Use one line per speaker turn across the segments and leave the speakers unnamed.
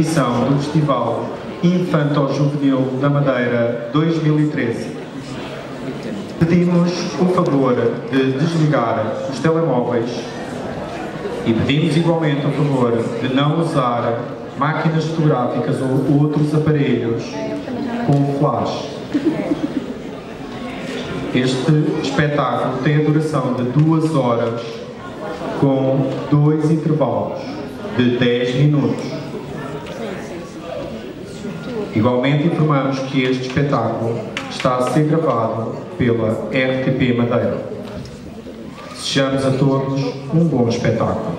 edição do Festival Infanto-Juvenil da Madeira 2013. Pedimos o favor de desligar os telemóveis e pedimos igualmente o favor de não usar máquinas fotográficas ou outros aparelhos com flash. Este espetáculo tem a duração de 2 horas, com 2 intervalos de 10 minutos. Igualmente informamos que este espetáculo está a ser gravado pela RTP Madeira. Desejamos a todos um bom espetáculo.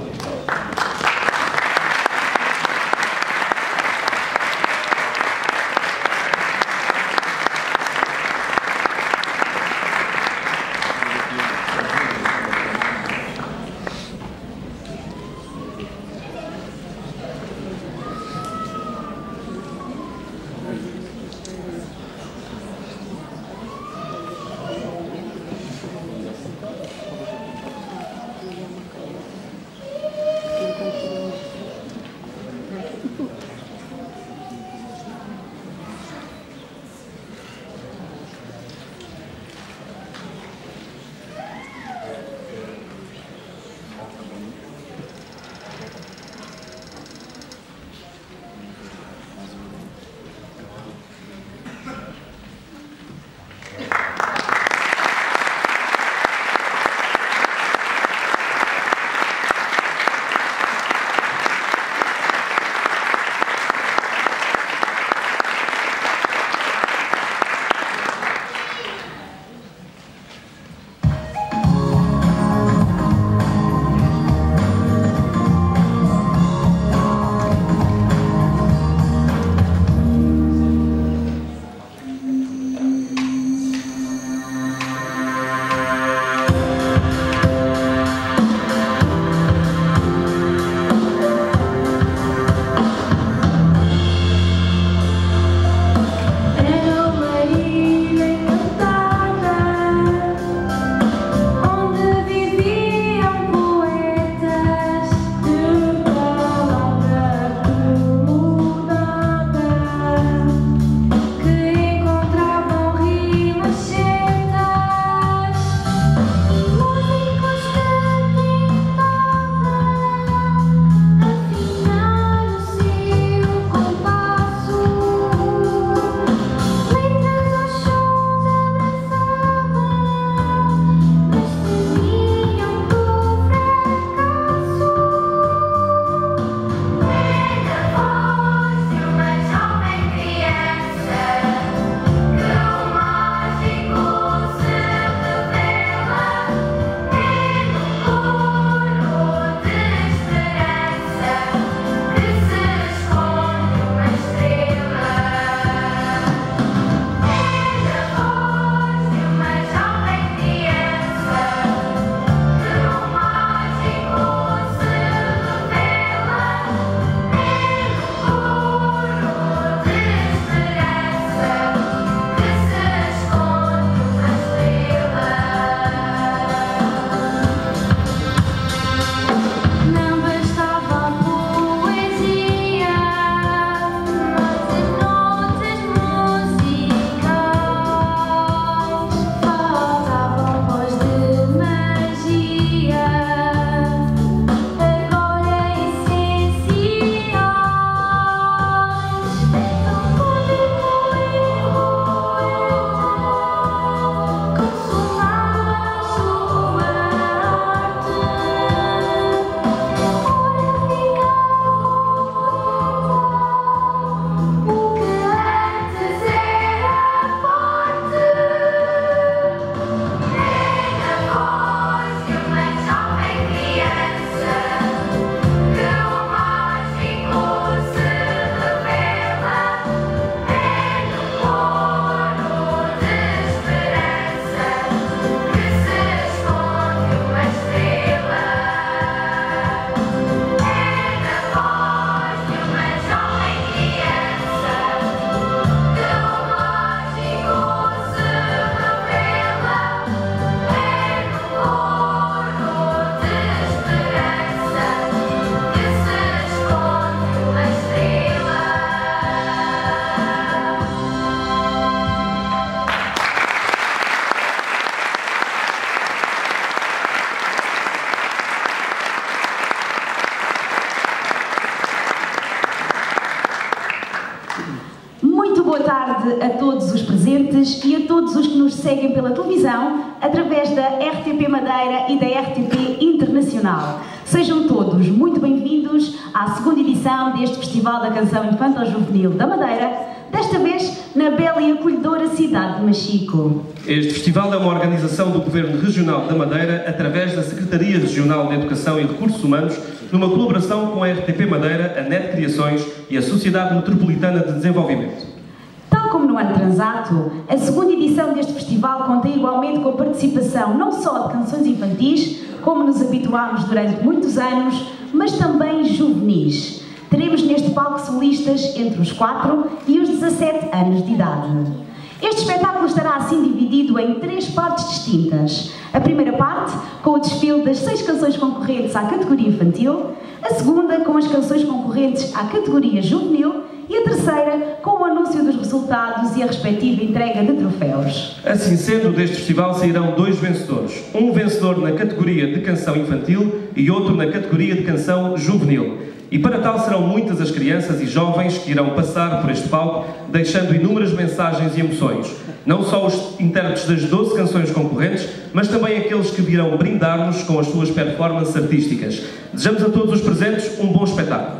boa tarde a todos os presentes e a todos os que nos seguem pela televisão através da RTP Madeira e da RTP Internacional. Sejam todos muito bem-vindos à segunda edição deste Festival da Canção Infanto-Juvenil da Madeira, desta vez na bela e acolhedora cidade de Machico.
Este festival é uma organização do Governo Regional da Madeira através da Secretaria Regional de Educação e Recursos Humanos, numa colaboração com a RTP Madeira, a NET Criações e a Sociedade Metropolitana de Desenvolvimento.
Tal como no ano transato, a segunda edição deste festival conta igualmente com a participação não só de canções infantis, como nos habituámos durante muitos anos, mas também juvenis. Teremos neste palco solistas entre os 4 e os 17 anos de idade. Este espetáculo estará assim dividido em 3 partes distintas. A primeira parte, com o desfile das 6 canções concorrentes à categoria infantil, a segunda, com as canções concorrentes à categoria juvenil, e a terceira, com o anúncio dos resultados e a respectiva entrega de troféus.
Assim sendo, deste festival sairão 2 vencedores. Um vencedor na categoria de canção infantil e outro na categoria de canção juvenil. E para tal serão muitas as crianças e jovens que irão passar por este palco, deixando inúmeras mensagens e emoções. Não só os intérpretes das 12 canções concorrentes, mas também aqueles que virão brindar-nos com as suas performances artísticas. Desejamos a todos os presentes um bom espetáculo.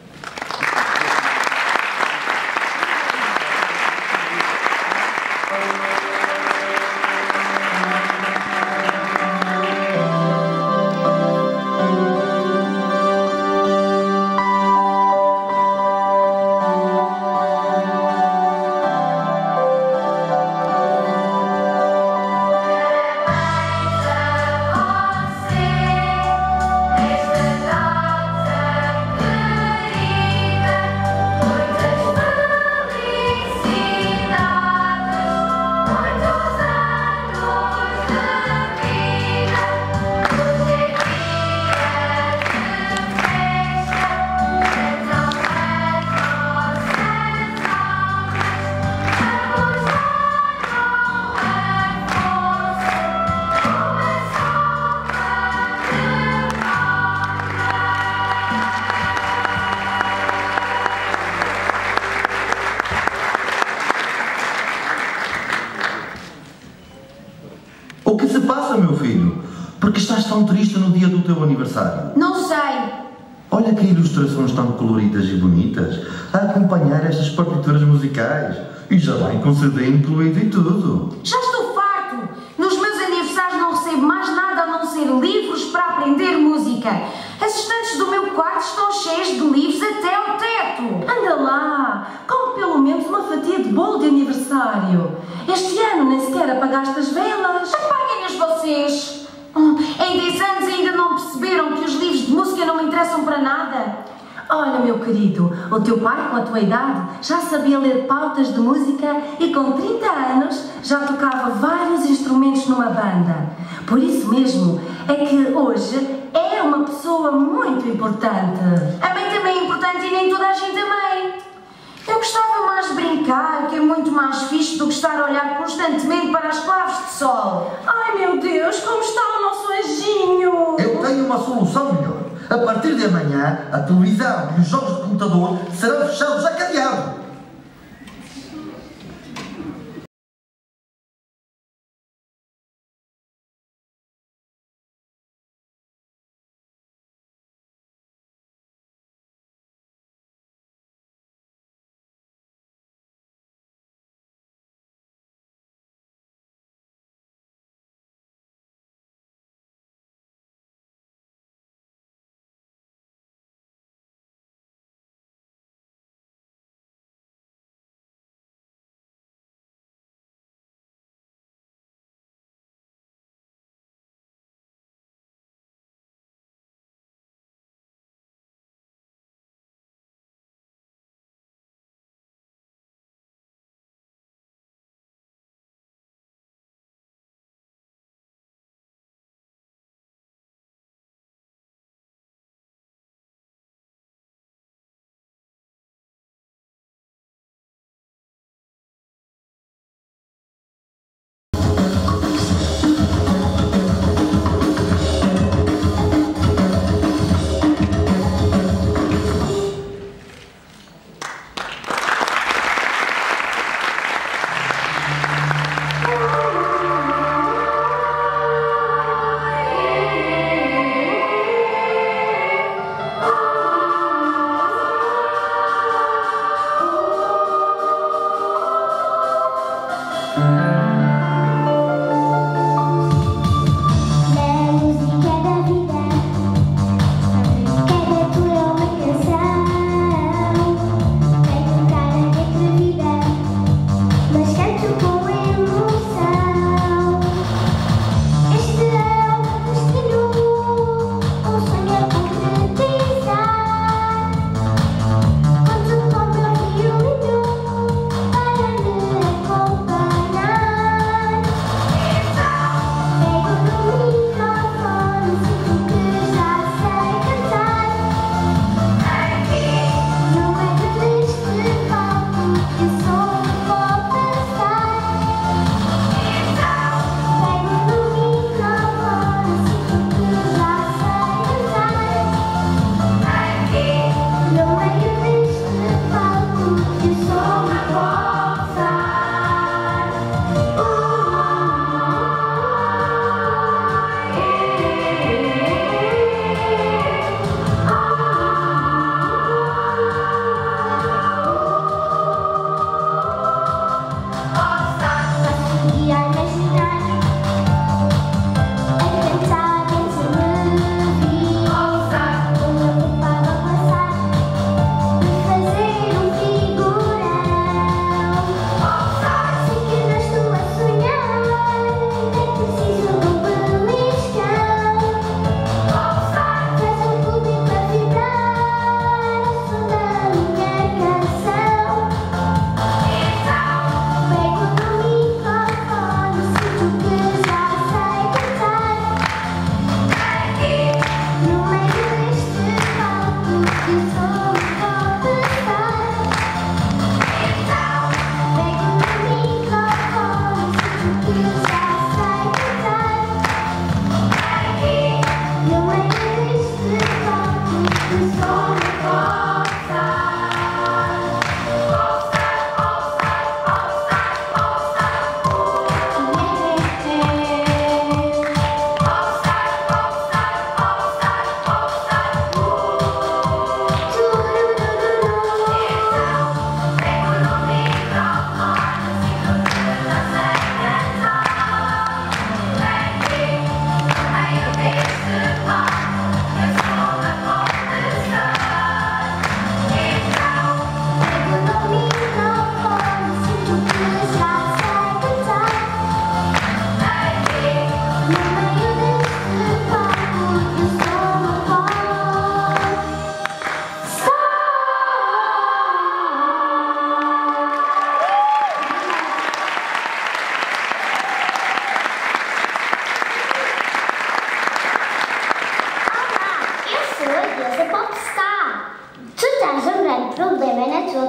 O que se passa, meu filho? Por que estás tão triste no dia do teu aniversário?
Não sei.
Olha que ilustrações tão coloridas e bonitas a acompanhar estas partituras musicais. E já vem com CD incluído e tudo.
Já estou farto. Nos meus aniversários não recebo mais nada a não ser livros para aprender música. As estantes do meu quarto estão cheias de livros até ao teto.
Anda lá, come pelo menos uma fatia de bolo de aniversário. Este ano nem sequer apagaste as velas.
Apaguem-nas vocês. Em 10 anos ainda não perceberam que os livros de música não me interessam para nada.
Olha, meu querido, o teu pai, com a tua idade, já sabia ler pautas de música e com 30 anos já tocava vários instrumentos numa banda. Por isso mesmo é que hoje é uma pessoa muito importante.
A mãe também é importante e nem toda a gente é mãe. Eu gostava mais de brincar, que é muito mais fixe do que estar a olhar constantemente para as claves de sol.
Ai, meu Deus, como está o nosso anjinho?
Eu tenho uma solução melhor. A partir de amanhã, a televisão e os jogos de computador serão fechados a cadeado.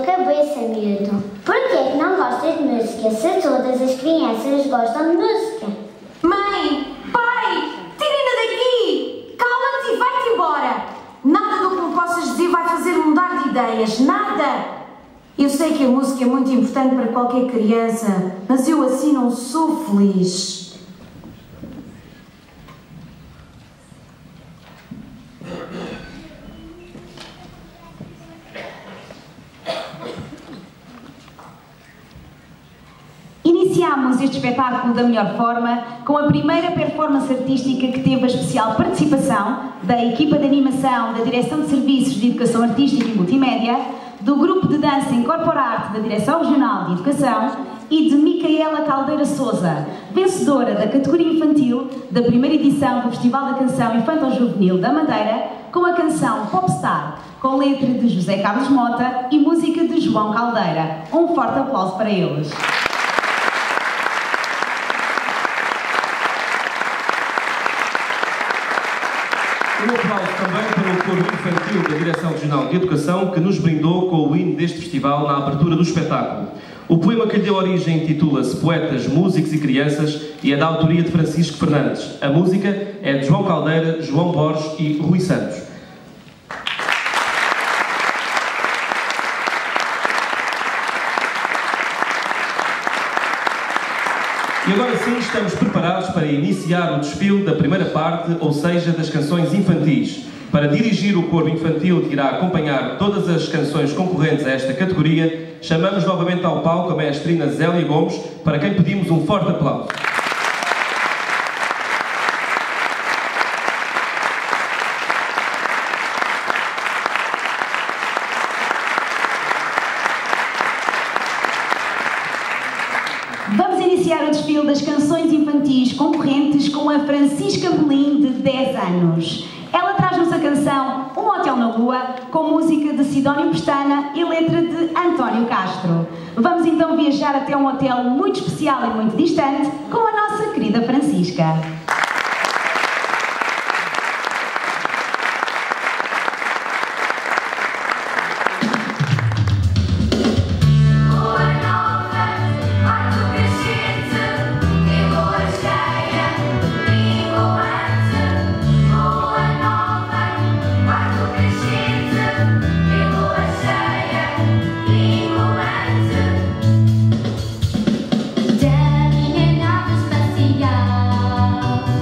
cabeça, miúdo. Por que é que não gostas de música se todas as crianças gostam de música?
Mãe! Pai! Tirem-na daqui! Cala-te e vai-te embora! Nada do que me possas dizer vai fazer mudar de ideias. Nada! Eu sei que a música é muito importante para qualquer criança, mas eu assim não sou feliz.
Iniciámos este espetáculo da melhor forma com a primeira performance artística que teve a especial participação da equipa de animação da Direção de Serviços de Educação Artística e Multimédia, do Grupo de Dança Incorporarte da Direção Regional de Educação e de Micaela Caldeira Souza, vencedora da categoria infantil da primeira edição do Festival da Canção Infanto-Juvenil da Madeira, com a canção Popstar, com letra de José Carlos Mota e música de João Caldeira. Um forte aplauso para eles.
Um aplauso também para o coro infantil da Direção Regional de Educação, que nos brindou com o hino deste festival na abertura do espetáculo. O poema que lhe deu origem intitula-se Poetas, Músicos e Crianças e é da autoria de Francisco Fernandes. A música é de João Caldeira, João Borges e Rui Santos. E agora sim estamos preparados para iniciar o desfile da primeira parte, ou seja, das canções infantis. Para dirigir o coro infantil que irá acompanhar todas as canções concorrentes a esta categoria, chamamos novamente ao palco a maestrina Zélia Gomes, para quem pedimos um forte aplauso.
Vamos iniciar o desfile das canções infantis concorrentes com a Francisca Melim, de 10 anos. Ela traz-nos a canção Um Hotel na Lua, com música de Sidónio Pestana e letra de António Castro. Vamos então viajar até um hotel muito especial e muito distante com a nossa querida Francisca.
Da minha nave espacial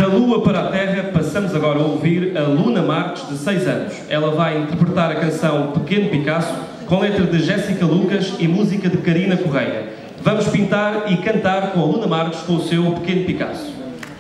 Lua para a Terra, passamos agora a ouvir a Luna Marques, de 6 anos. Ela vai interpretar a canção Pequeno Picasso, com letra de Jéssica Lucas e música de Karina Correia. Vamos pintar e cantar com a Luna Marques com o seu Pequeno Picasso.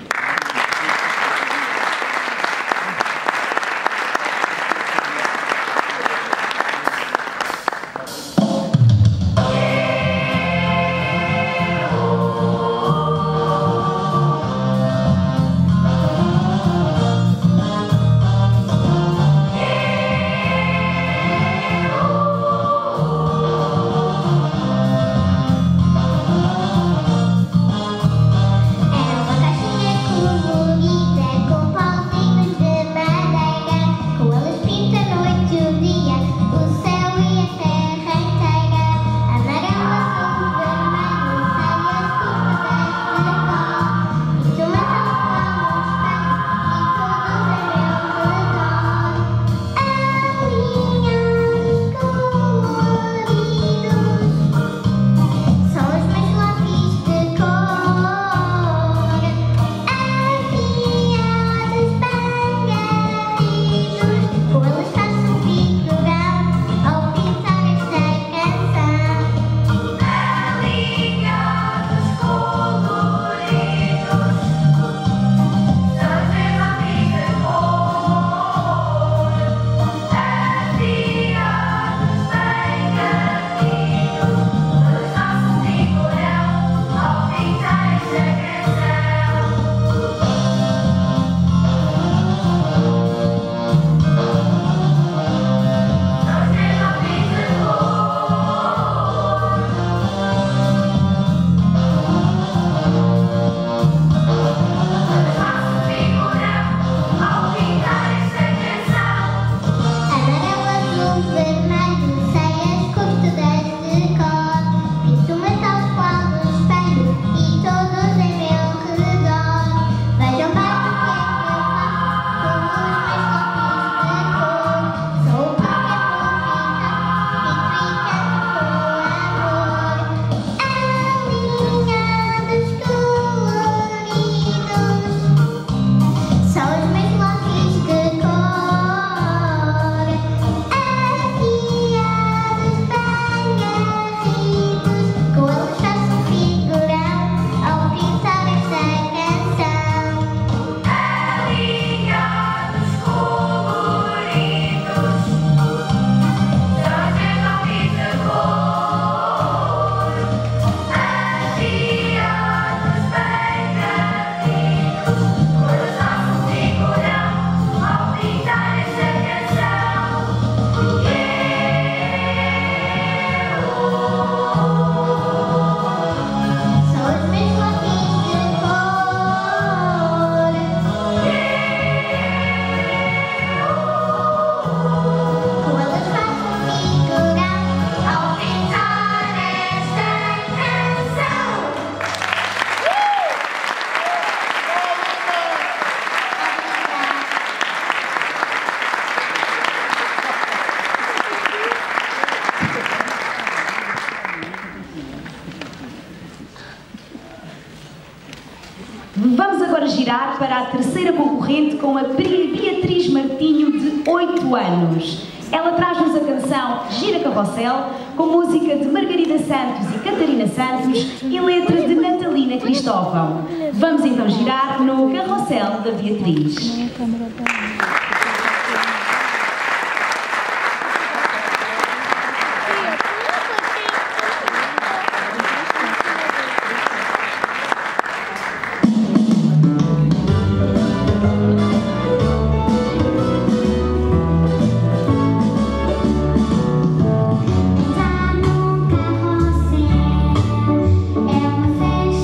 Vamos agora girar para a terceira concorrente com a Beatriz Martinho, de 8 anos. Ela traz-nos a canção Gira Carrossel, com música de Margarida Santos e Catarina Santos e letra de Natalina Cristóvão. Vamos então girar no Carrossel da Beatriz.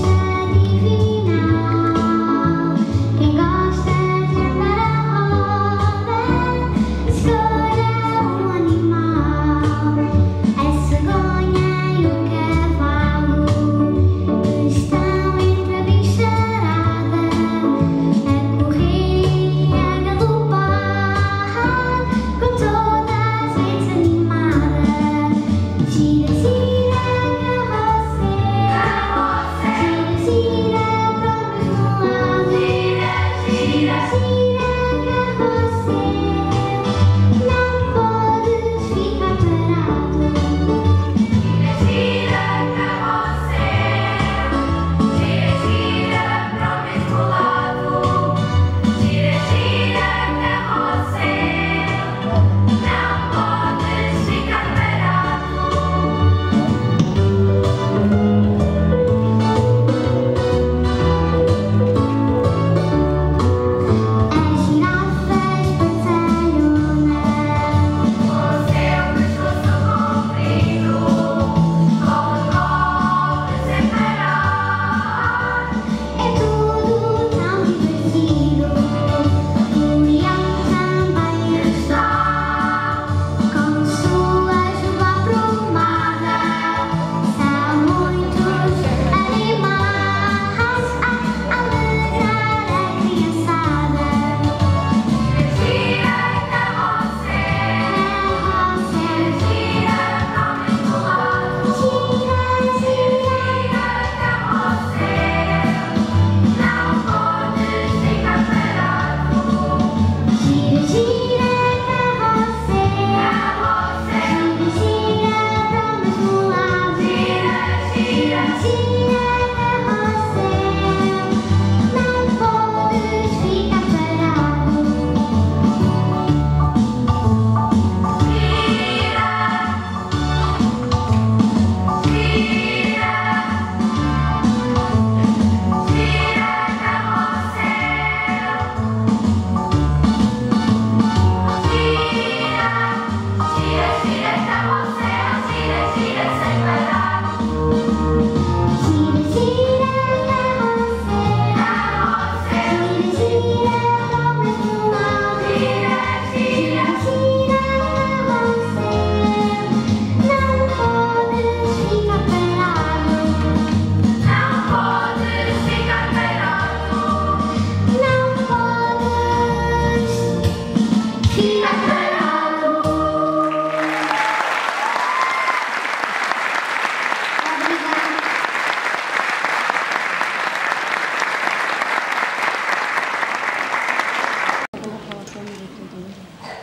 Quem gosta de andar a roda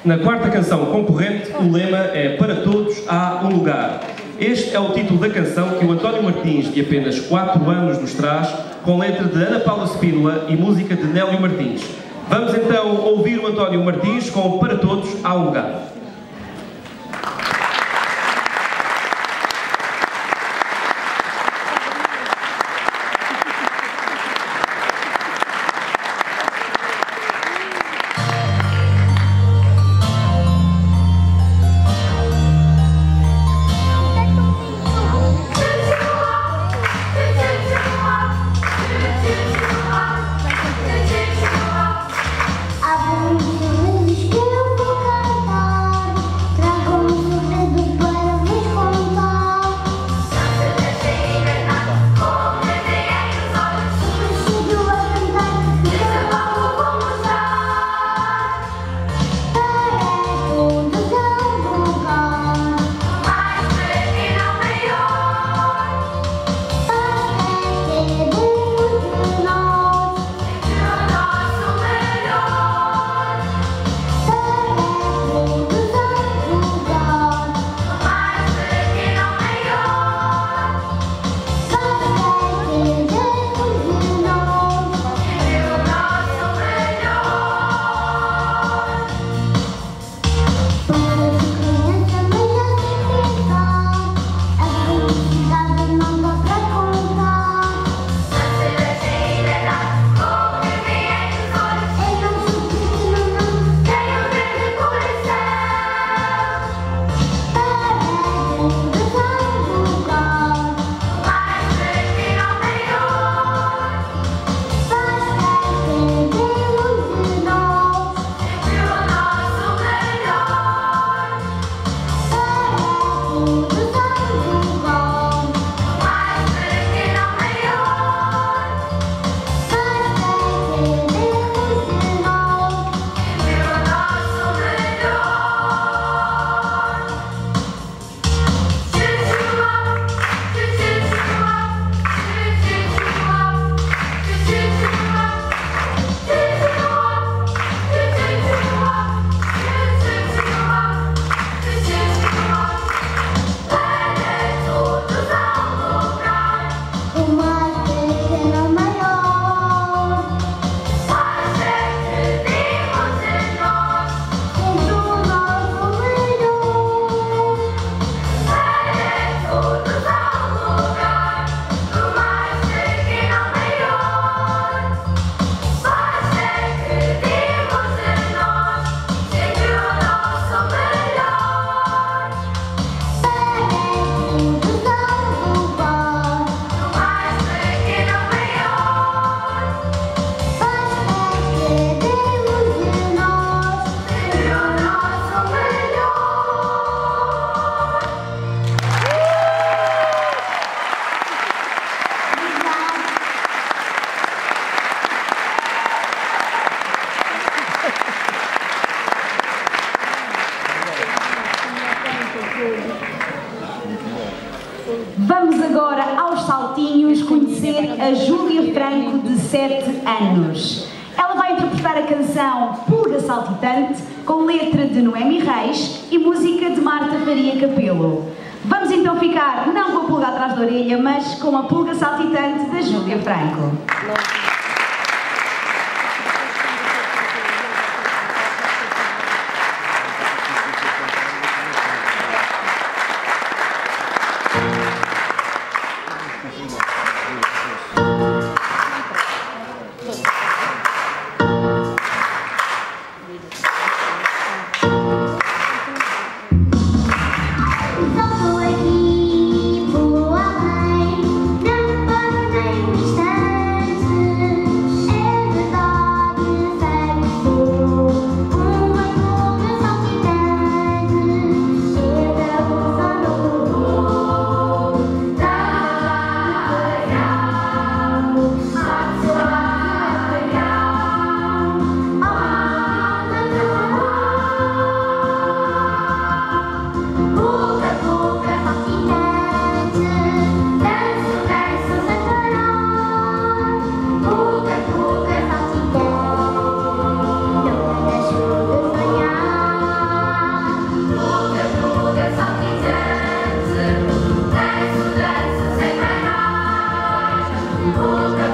Na quarta canção concorrente, o lema é Para Todos Há um Lugar. Este é o título da canção que o António Martins, de apenas 4 anos, nos traz, com letra de Ana Paula Spínola e música de Nélio Martins. Vamos então ouvir o António Martins com Para Todos Há um Lugar.
Vamos agora aos saltinhos conhecer a Júlia Franco, de 7 anos. Ela vai interpretar a canção Pulga Saltitante, com letra de Noemi Reis e música de Marta Faria Capelo. Vamos então ficar não com a pulga atrás da orelha, mas com a Pulga Saltitante da Júlia Franco.
Aqui, boa mãe, não para nem um instante.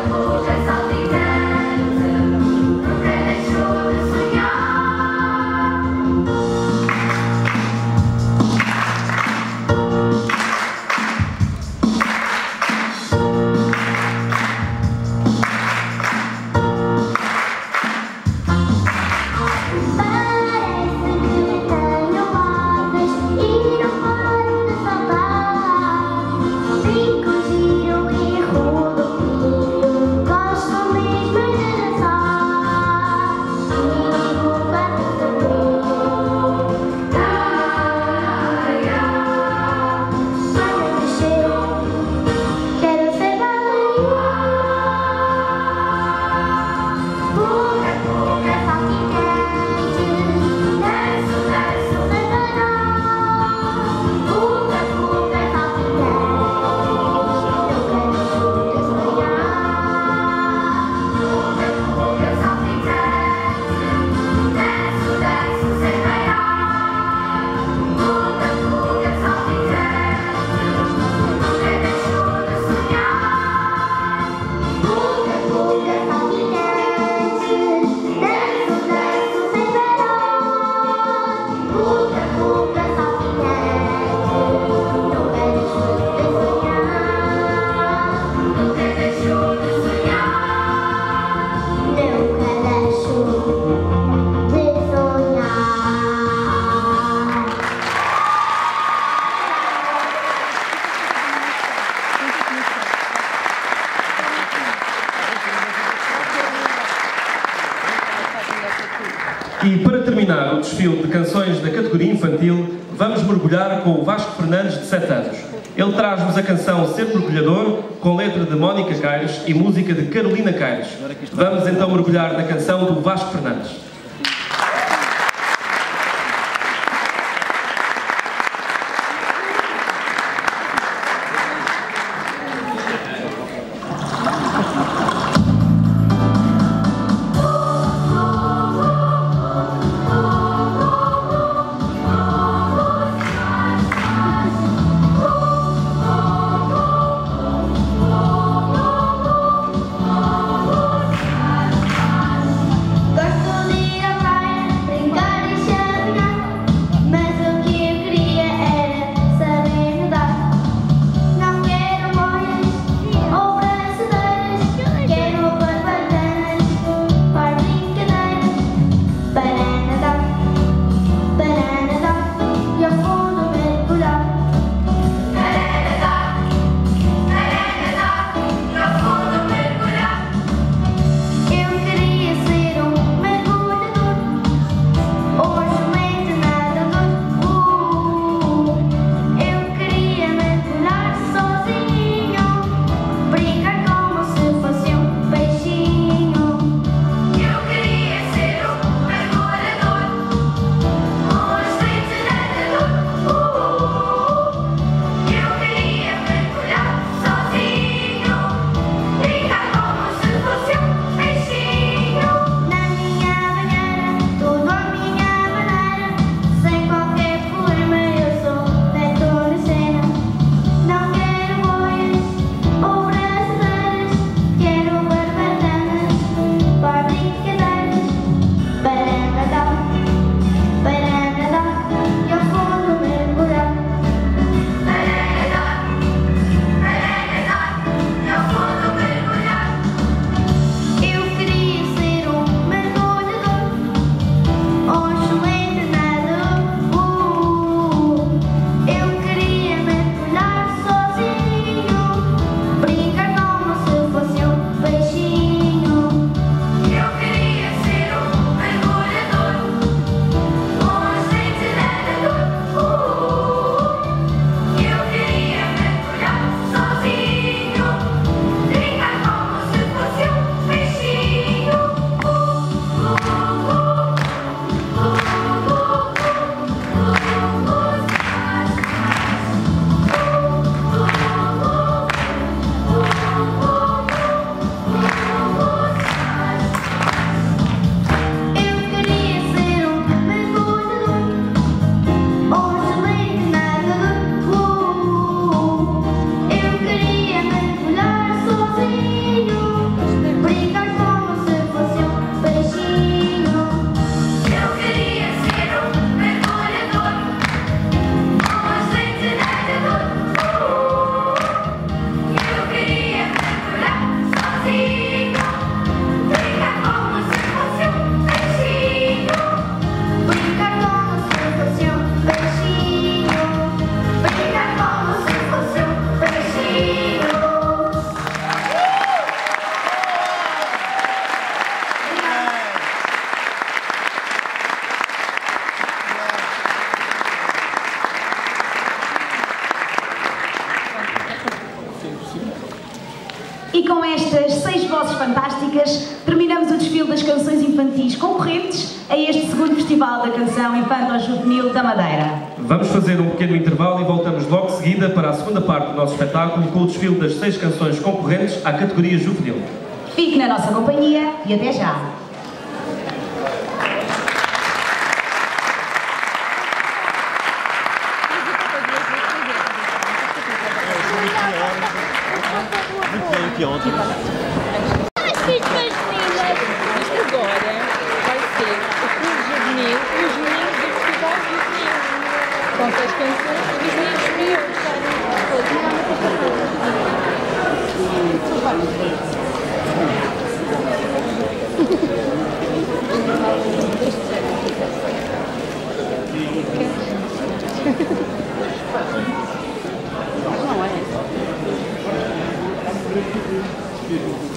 E para terminar o desfile de canções da categoria infantil, vamos mergulhar com o Vasco Fernandes, de 7 anos. Ele traz-nos a canção Ser Mergulhador, com letra de Mónica Caires e música de Carolina Caires. Vamos então mergulhar na canção do Vasco Fernandes.
Gosto de
horas, terminamos o desfile das canções infantis concorrentes a este segundo Festival da Canção Infanto-Juvenil da Madeira.
Vamos fazer um pequeno intervalo e voltamos logo de seguida para a segunda parte do nosso espetáculo com o desfile das 6 canções concorrentes à categoria juvenil.
Fique na nossa companhia e até já!
Isto agora vai ser o juvenil e os meninos do Festival Juvenil. Com 6 canções e os meninos miúdos. Não é?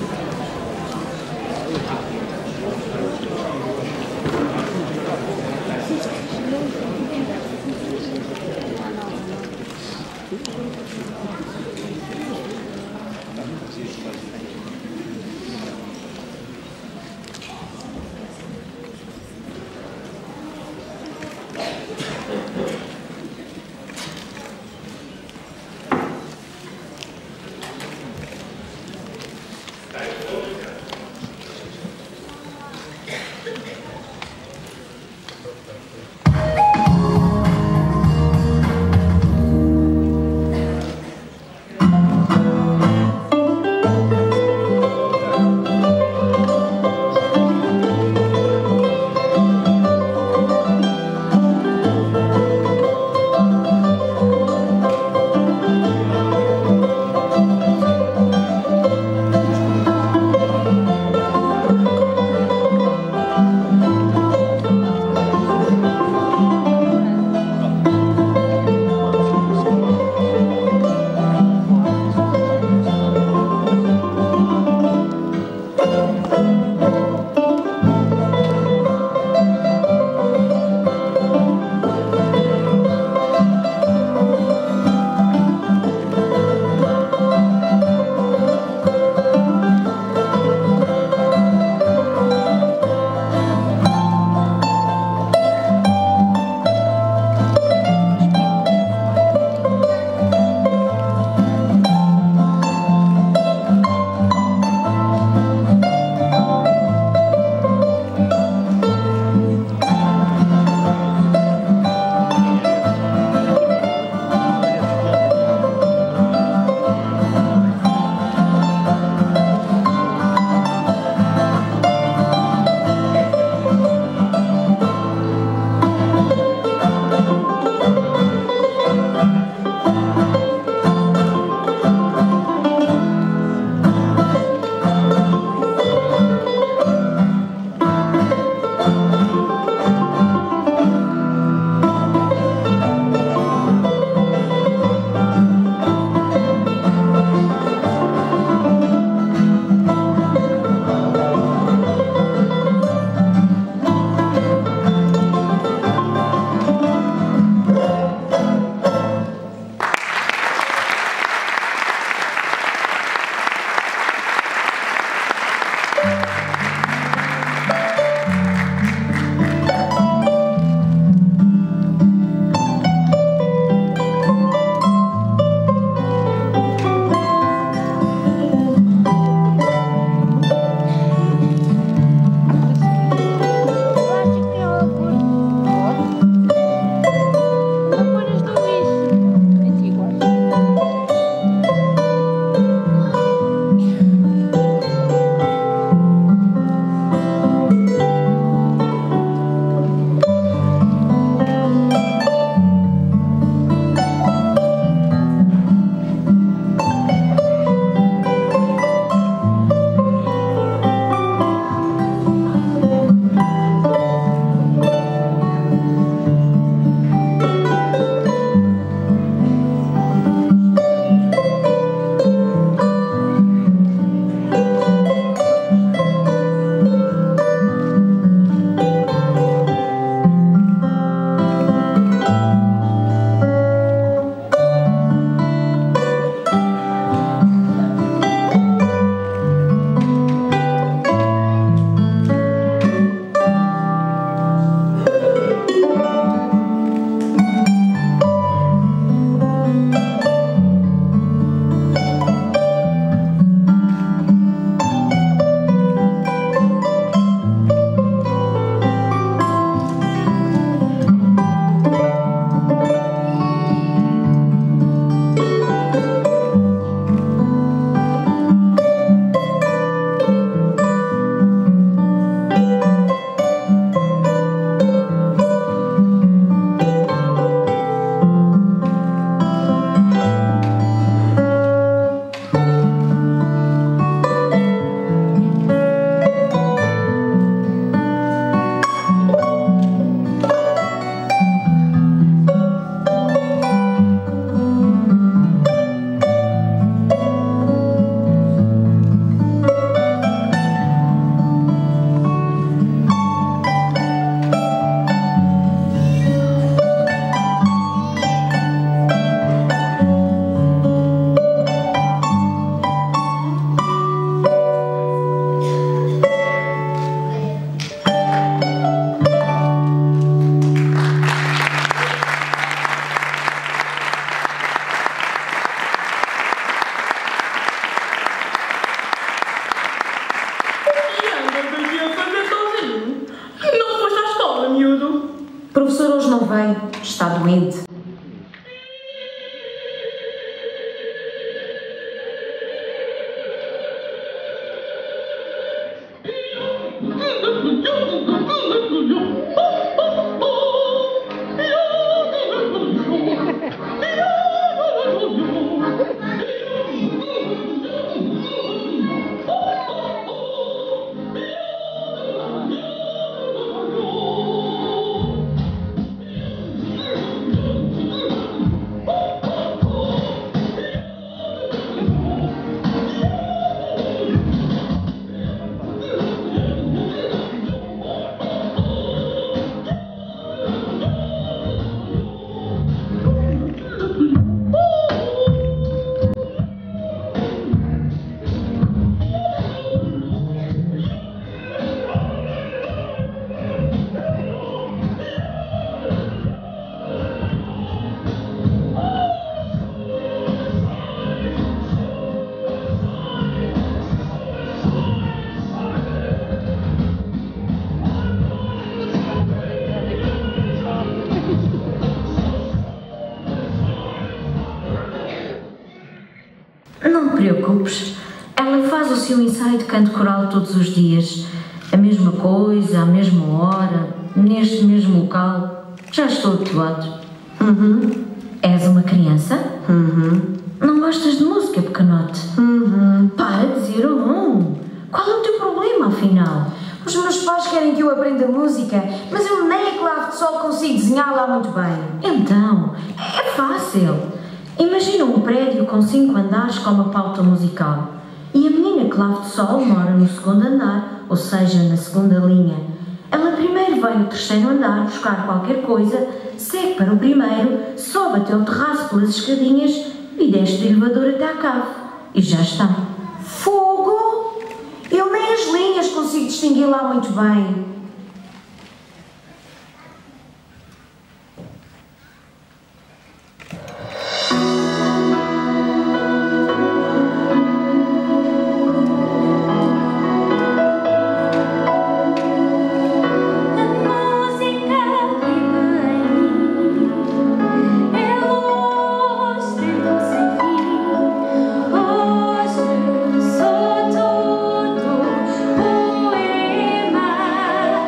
O professor hoje não veio, está doente. Não te preocupes, ela faz o seu ensaio de canto coral todos os dias. A mesma coisa, à mesma hora, neste mesmo local. Já estou habituado. És uma criança? Não gostas de música, pequenote? Para de dizer Qual é o teu problema, afinal?
Os meus pais querem que eu aprenda música, mas eu nem a clave de sol consigo desenhar lá muito bem.
Então, é fácil. Imagina um prédio com 5 andares com uma pauta musical. E a menina clave de sol mora no segundo andar, ou seja, na segunda linha. Ela primeiro vai ao terceiro andar buscar qualquer coisa, segue para o primeiro, sobe até o terraço pelas escadinhas e desce do elevador até à cave. E já está.
Fogo! Eu nem as linhas consigo distinguir lá muito bem.
Sou todo poema.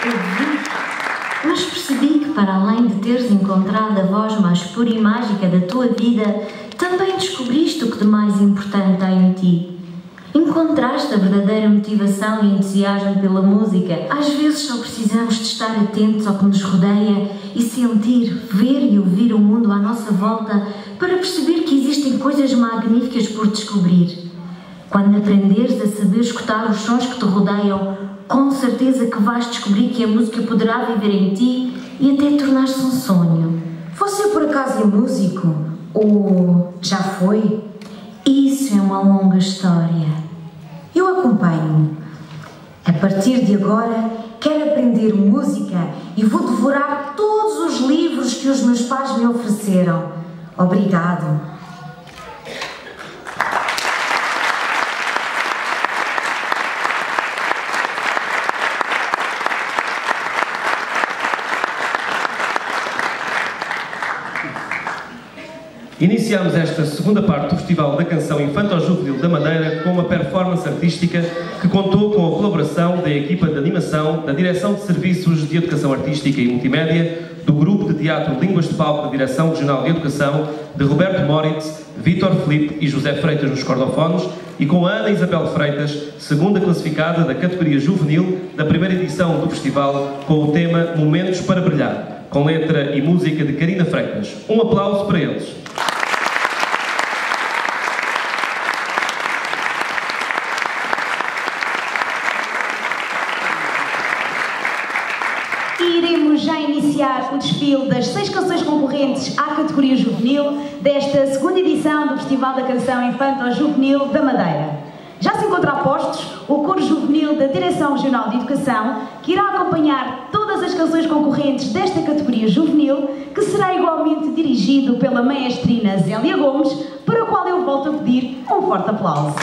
ouvir. Mas percebi que, para além de teres encontrado a voz mais pura e mágica da tua vida, também descobriste o que de mais importante há em ti. Encontraste a verdadeira motivação e entusiasmo pela música. Às vezes só precisamos de estar atentos ao que nos rodeia e sentir, ver e ouvir o mundo à nossa volta para perceber que existem coisas magníficas por descobrir. Quando aprenderes a saber escutar os sons que te rodeiam, com certeza que vais descobrir que a música poderá viver em ti e até tornar-se um sonho.
Você por acaso é músico? Ou já foi?
Isso é uma longa história.
Eu acompanho. A partir de agora, quero aprender música e vou devorar todos os livros que os meus pais me ofereceram. Obrigado.
Iniciamos esta segunda parte do Festival da Canção Infanto-Juvenil da Madeira com uma performance artística que contou com a colaboração da equipa de animação, da Direção de Serviços de Educação Artística e Multimédia, do Grupo de Teatro Línguas de Palco da Direção Regional de Educação, de Roberto Moritz, Vítor Filipe e José Freitas nos cordofones e com a Ana Isabel Freitas, segunda classificada da categoria juvenil da primeira edição do festival, com o tema Momentos para Brilhar, com letra e música de Carina Freitas. Um aplauso para eles.
Iremos já iniciar o desfile das 6 canções concorrentes à categoria juvenil desta segunda edição do Festival da Canção Infanto-Juvenil da Madeira. Já se encontra a postos o coro juvenil da Direção Regional de Educação, que irá acompanhar todas as canções concorrentes desta categoria juvenil, que será igualmente dirigido pela maestrina Zélia Gomes, para o qual eu volto a pedir um forte aplauso.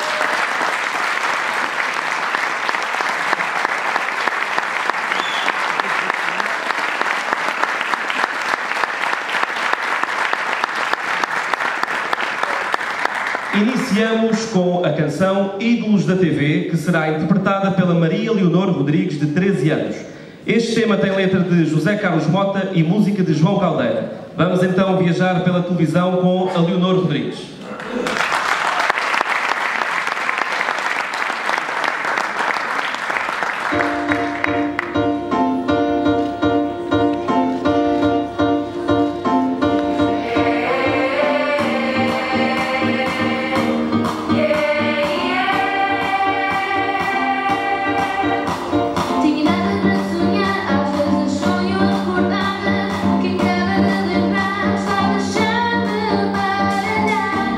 Iniciamos com a canção Ídolos da TV, que será interpretada pela Maria Leonor Rodrigues, de 13 anos. Este tema tem letra de José Carlos Mota e música de João Caldeira. Vamos então viajar pela televisão com a Leonor Rodrigues.
Quem quer lembrar, só deixa-me baralhar.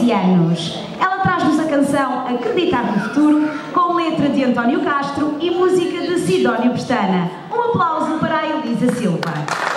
13 anos. Ela traz-nos a canção Acreditar no Futuro, com letra de António Castro e música de Sidónio Pestana. Um aplauso para a Elisa Silva.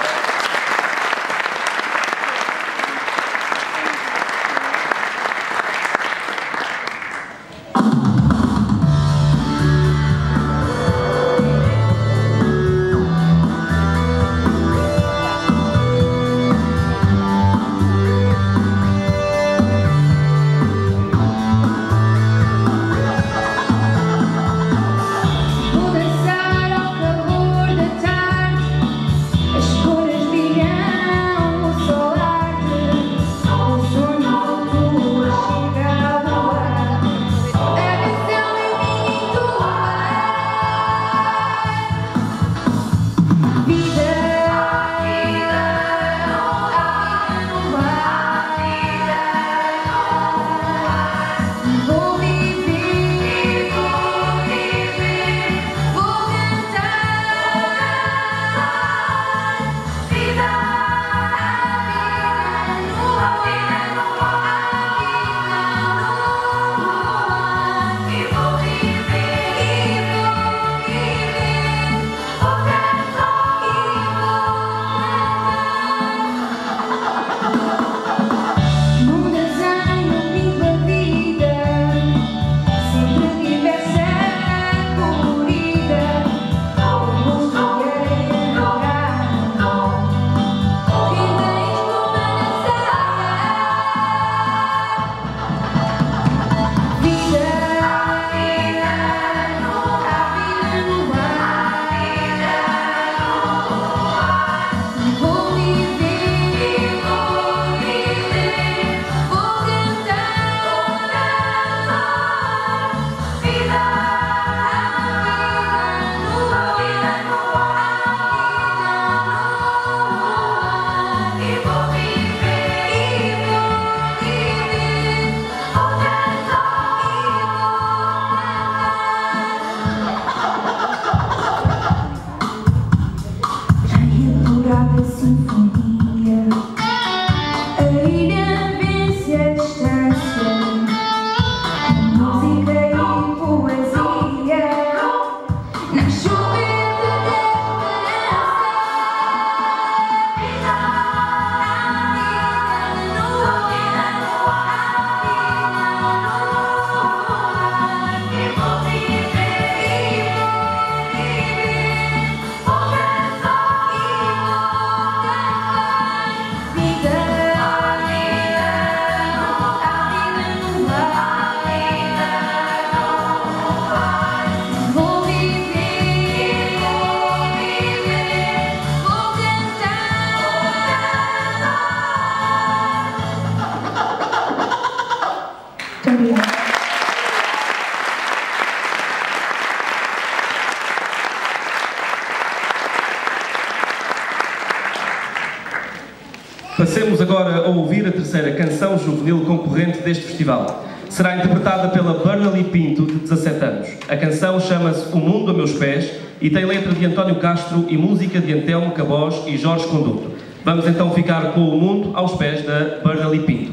Passemos agora a ouvir a terceira canção juvenil concorrente deste festival. Será interpretada pela Bernali Pinto, de 17 anos. A canção chama-se O Mundo a Meus Pés e tem letra de António Castro e música de Antelmo Cabós e Jorge Conduto. Vamos então ficar com O Mundo aos pés da Bernali Pinto.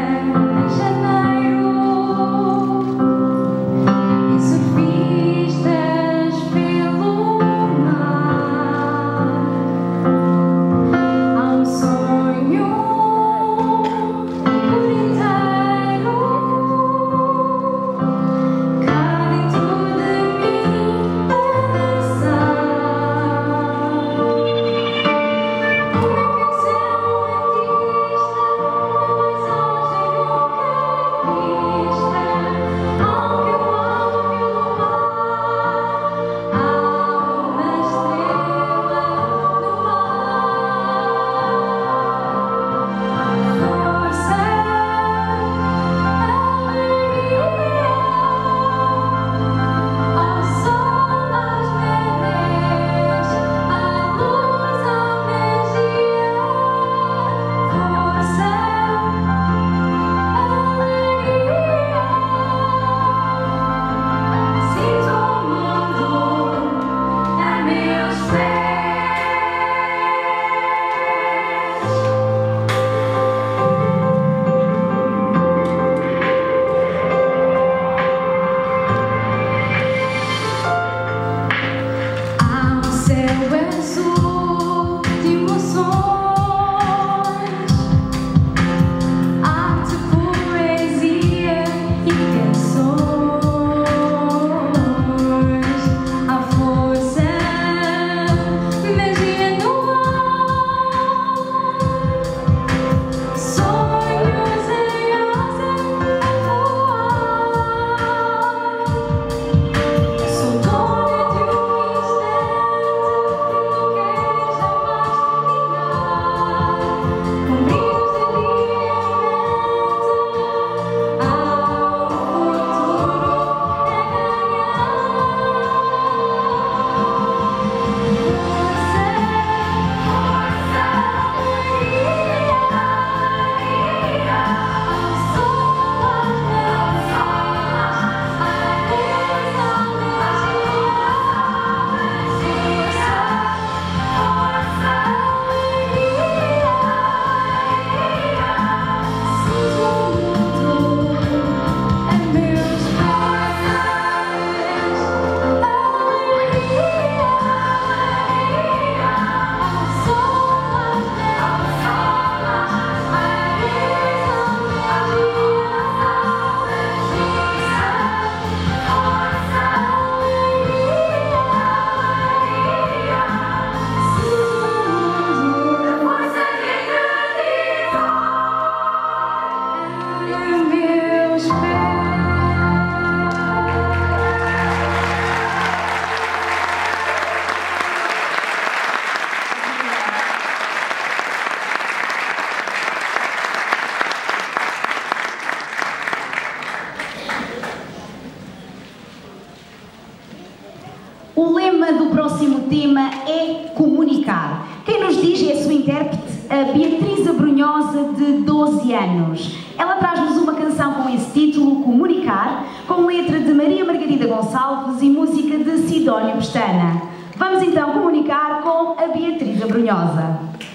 Surfista
a Beatriz Abrunhosa, de 12 anos. Ela traz-nos uma canção com esse título, Comunicar, com letra de Maria Margarida Gonçalves e música de Sidónio Pestana. Vamos então comunicar com a Beatriz Abrunhosa.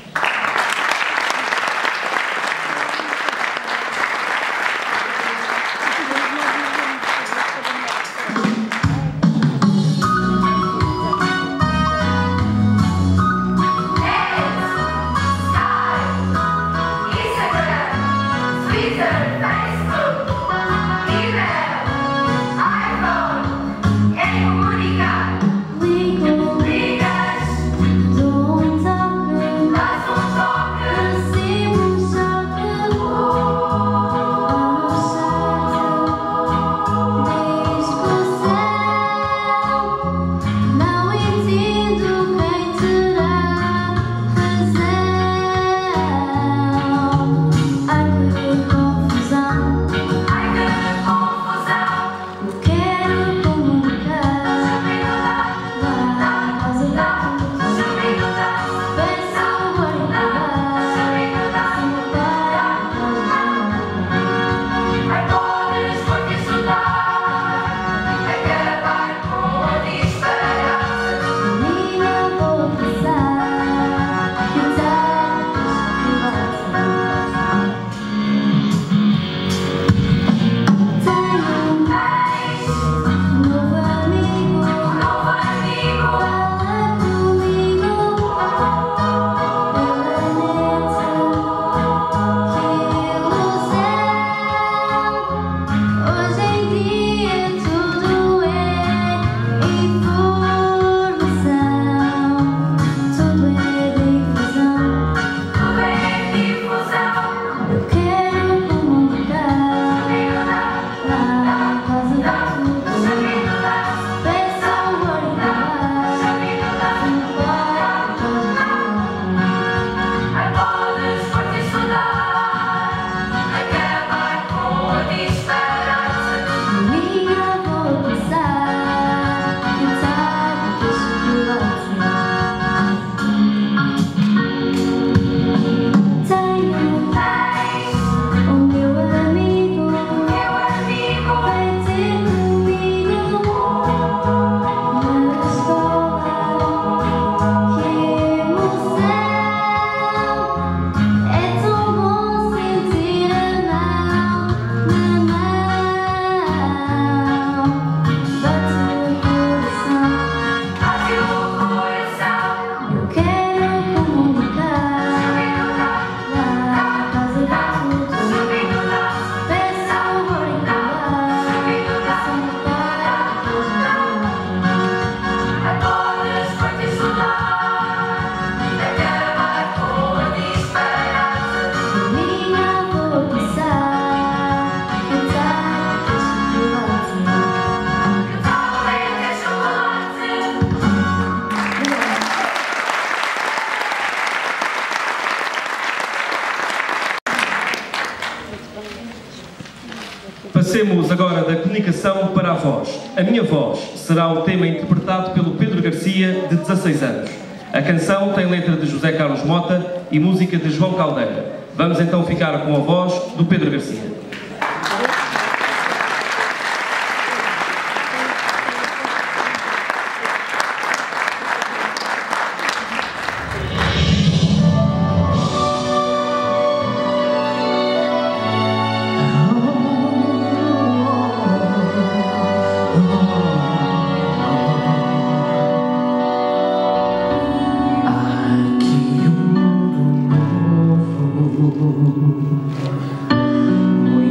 Passemos agora da comunicação para a voz. A minha voz será o tema interpretado pelo Pedro Garcia, de 16 anos. A canção tem letra de José Carlos Mota e música de João Caldeira. Vamos então ficar com a voz do Pedro Garcia.
Aqui um mundo novo.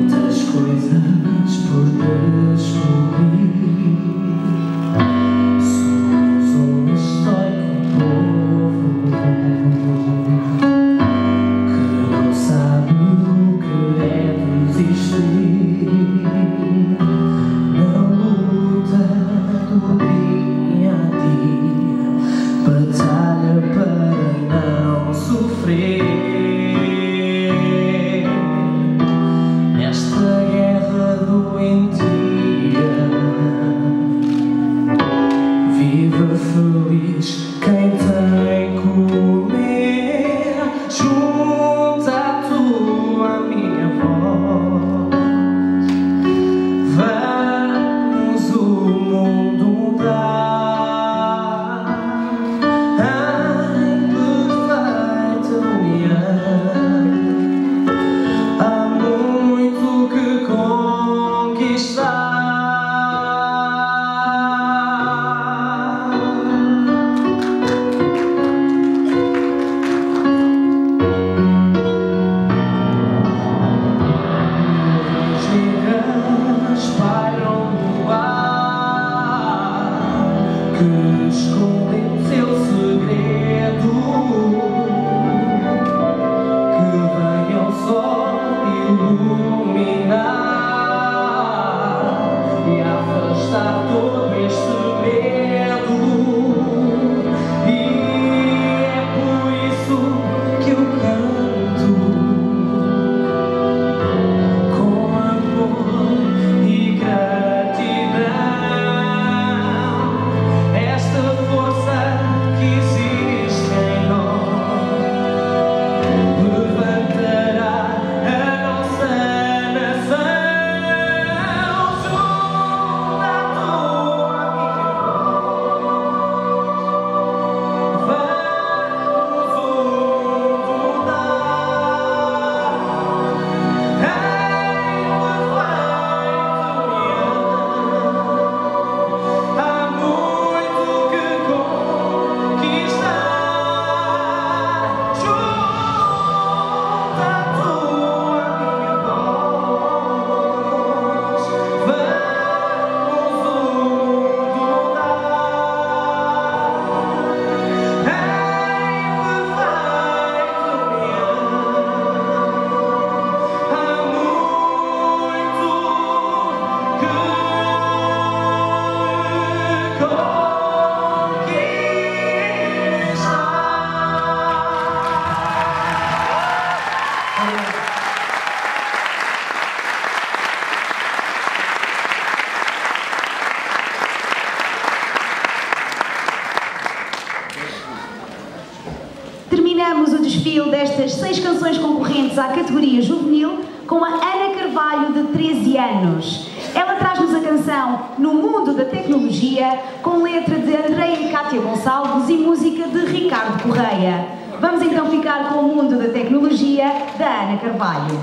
as 6 canções concorrentes à categoria juvenil com a Ana Carvalho, de 13 anos. Ela traz-nos a canção No Mundo da Tecnologia, com letra de Andreia e Cátia Gonçalves e música de Ricardo Correia. Vamos então ficar com O Mundo da Tecnologia, da Ana Carvalho.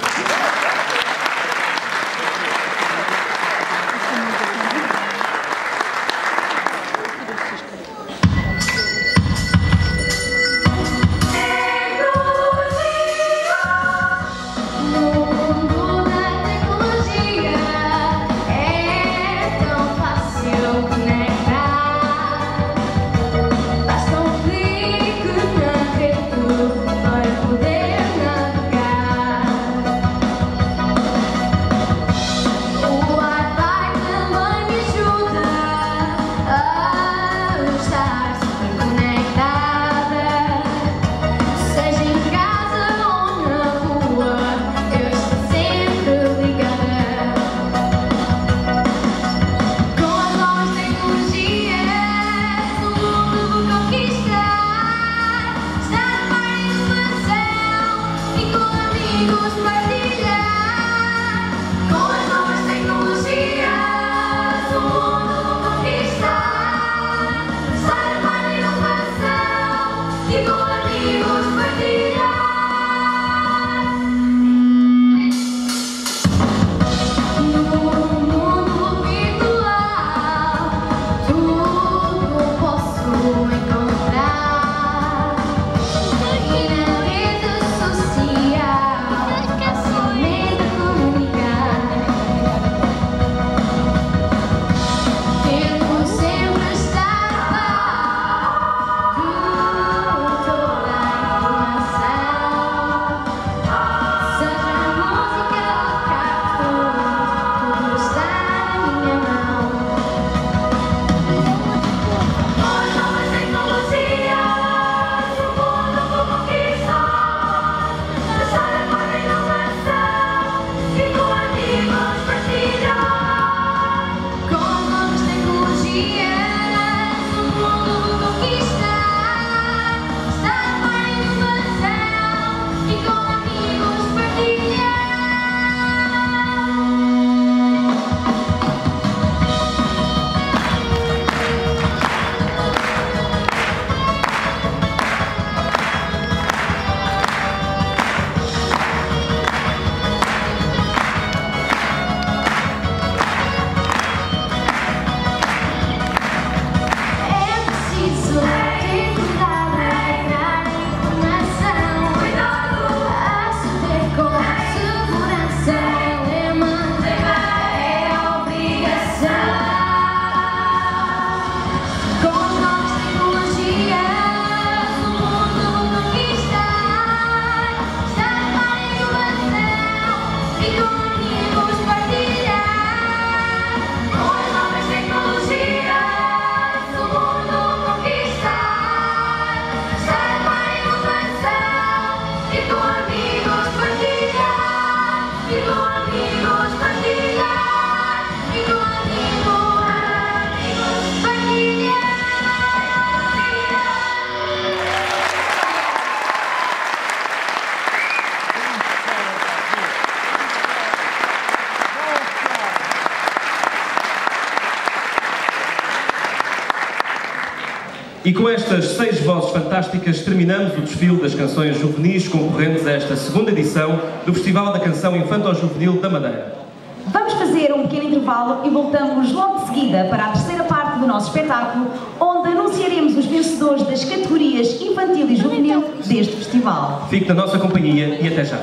E com estas 6 vozes fantásticas terminamos o desfile das canções juvenis concorrentes a esta 2ª edição do Festival da Canção Infanto-Juvenil da Madeira.
Vamos fazer um pequeno intervalo e voltamos logo de seguida para a 3ª parte do nosso espetáculo, onde anunciaremos os vencedores das categorias infantil e juvenil deste festival.
Fique na nossa companhia e até já.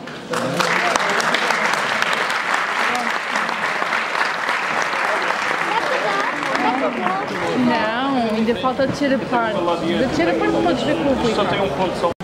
Não, ainda falta descer a parte. Da descer a parte podes ver com o Rui.
Só tem um ponto só.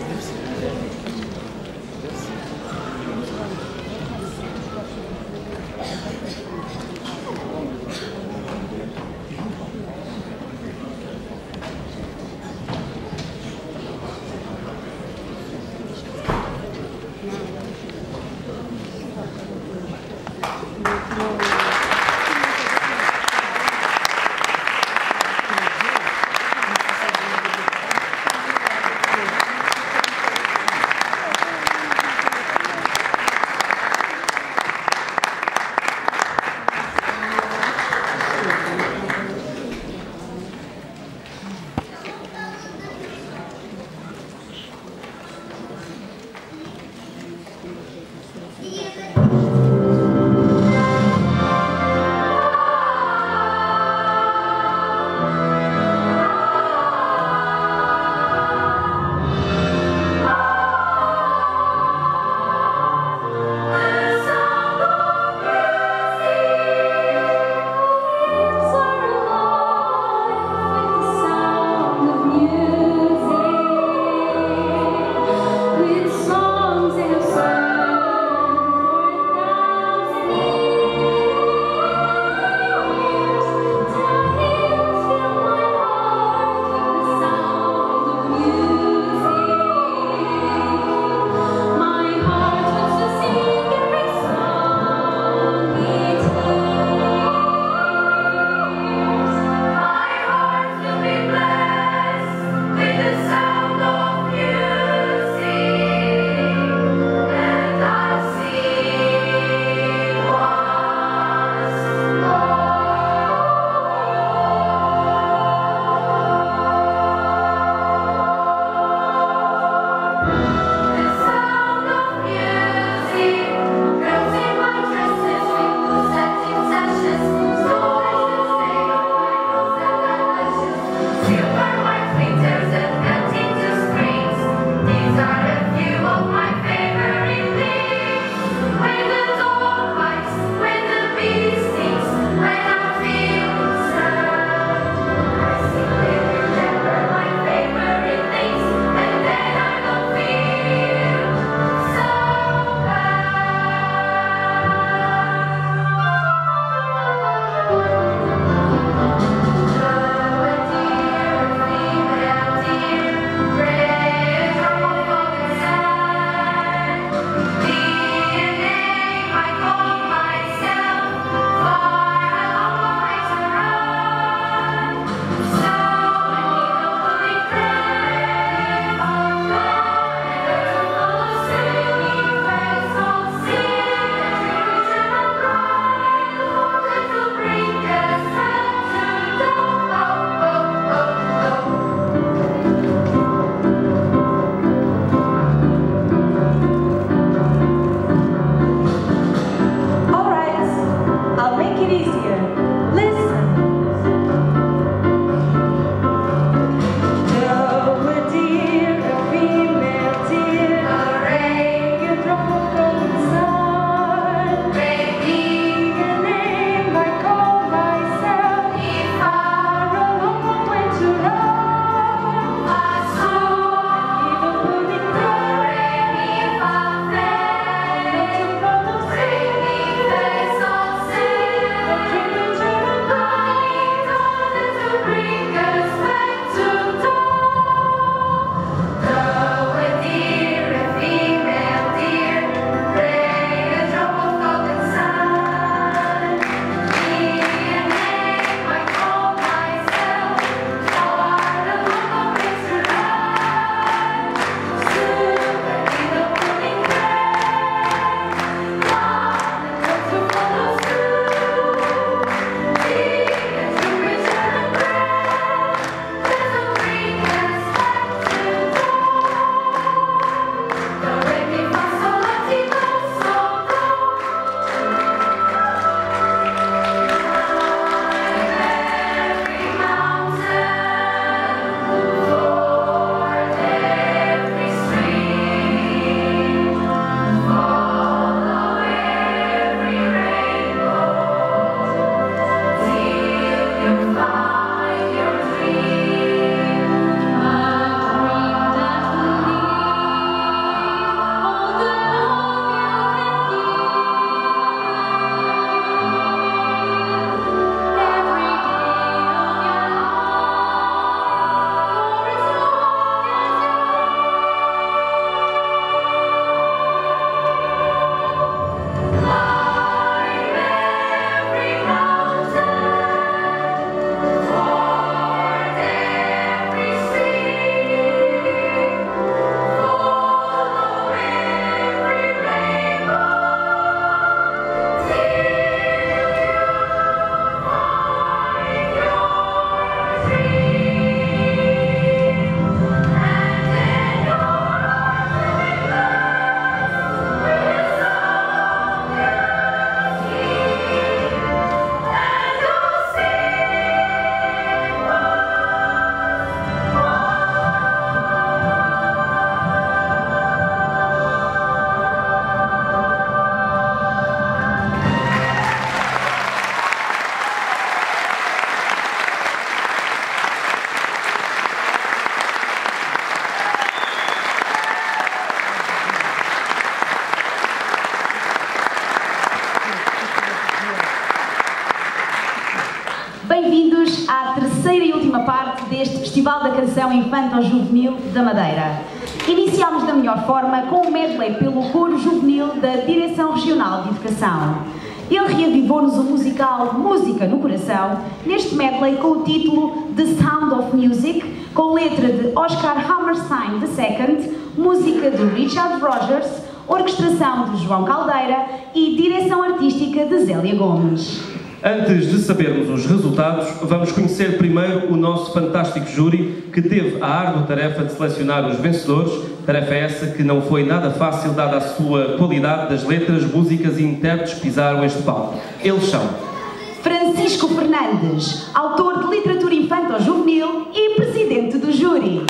deste Festival da Canção Infanto-Juvenil da Madeira. Iniciámos da melhor forma com um medley pelo Coro Juvenil da Direção Regional de Educação. Ele reavivou-nos o musical Música no Coração, neste medley com o título The Sound of Music, com letra de Oscar Hammerstein II, música de Richard Rogers, orquestração de João Caldeira e direção artística de Zélia Gomes.
Antes de sabermos os resultados, vamos conhecer primeiro o nosso fantástico júri, que teve a árdua tarefa de selecionar os vencedores, tarefa essa que não foi nada fácil, dada a sua qualidade das letras, músicas e intérpretes que pisaram este palco. Eles são
Francisco Fernandes, autor de literatura infanto-juvenil e presidente do júri.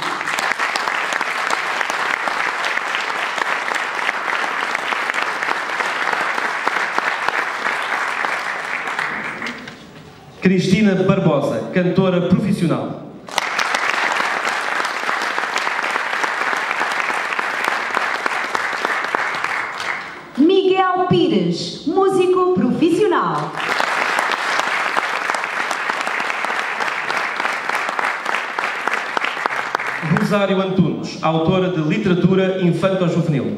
Cristina Barbosa, cantora profissional.
Miguel Pires, músico profissional.
Rosário Antunes, autora de literatura infanto-juvenil.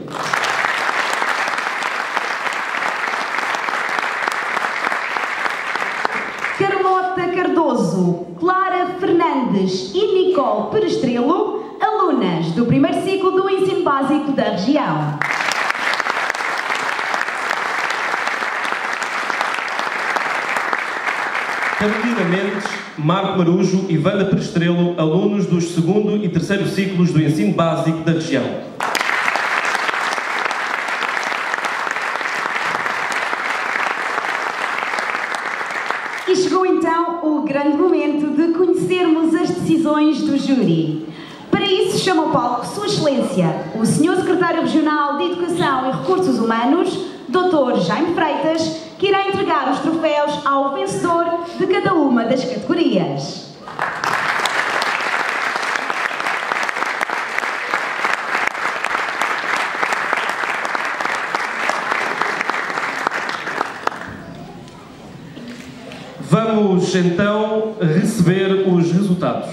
Carlota Cardoso, Clara Fernandes e Nicole Perestrelo, alunas do primeiro ciclo do ensino básico da região.
Carolina Mendes, Marco Marujo e Wanda Perestrelo, alunos dos segundo e terceiro ciclos do ensino básico da região.
E chegou então o grande momento de conhecermos as decisões do júri. Para isso chama ao palco Sua Excelência, o Sr. Secretário Regional de Educação e Recursos Humanos, Dr. Jaime Freitas, que irá entregar os troféus ao vencedor de cada uma das categorias.
Vamos então receber os resultados.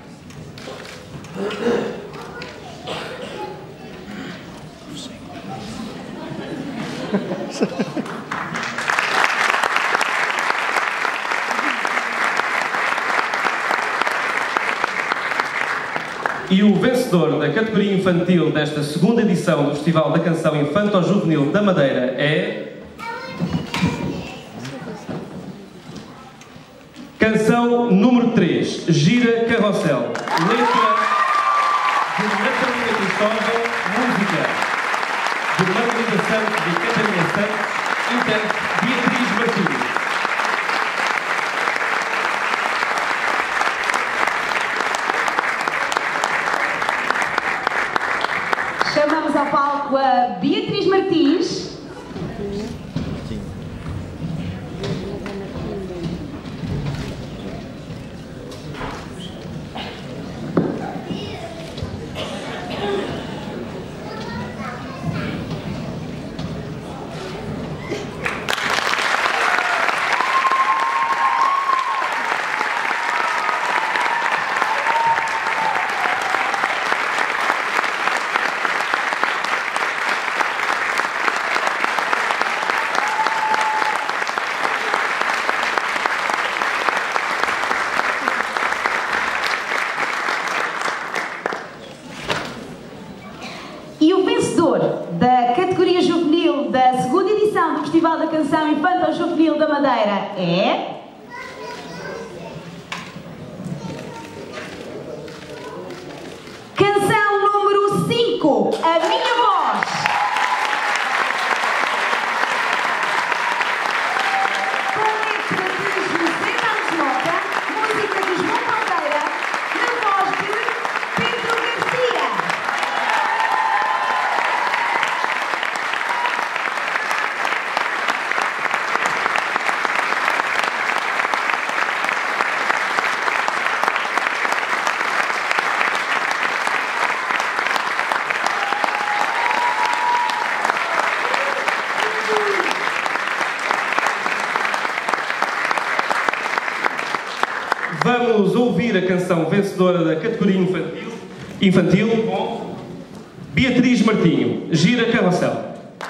E o vencedor da categoria infantil desta segunda edição do Festival da Canção Infanto-Juvenil da Madeira é... Canção número 3, Gira Carrossel. Letra de Natalina Cristóvão, música de Margarida Santos e Catarina Santos, intérprete Beatriz Martins.
Chamamos ao palco a Beatriz Martins. E o vencedor da categoria juvenil da segunda edição do Festival da Canção Infanto-Juvenil da Madeira é... Canção número 5, A Minha Voz. Com letra de José Carlos Mota, música de João Caldeira, na voz de Pedro Garcia.
vamos ouvir a canção vencedora da categoria infantil com Beatriz Martinho, Gira Carrossel.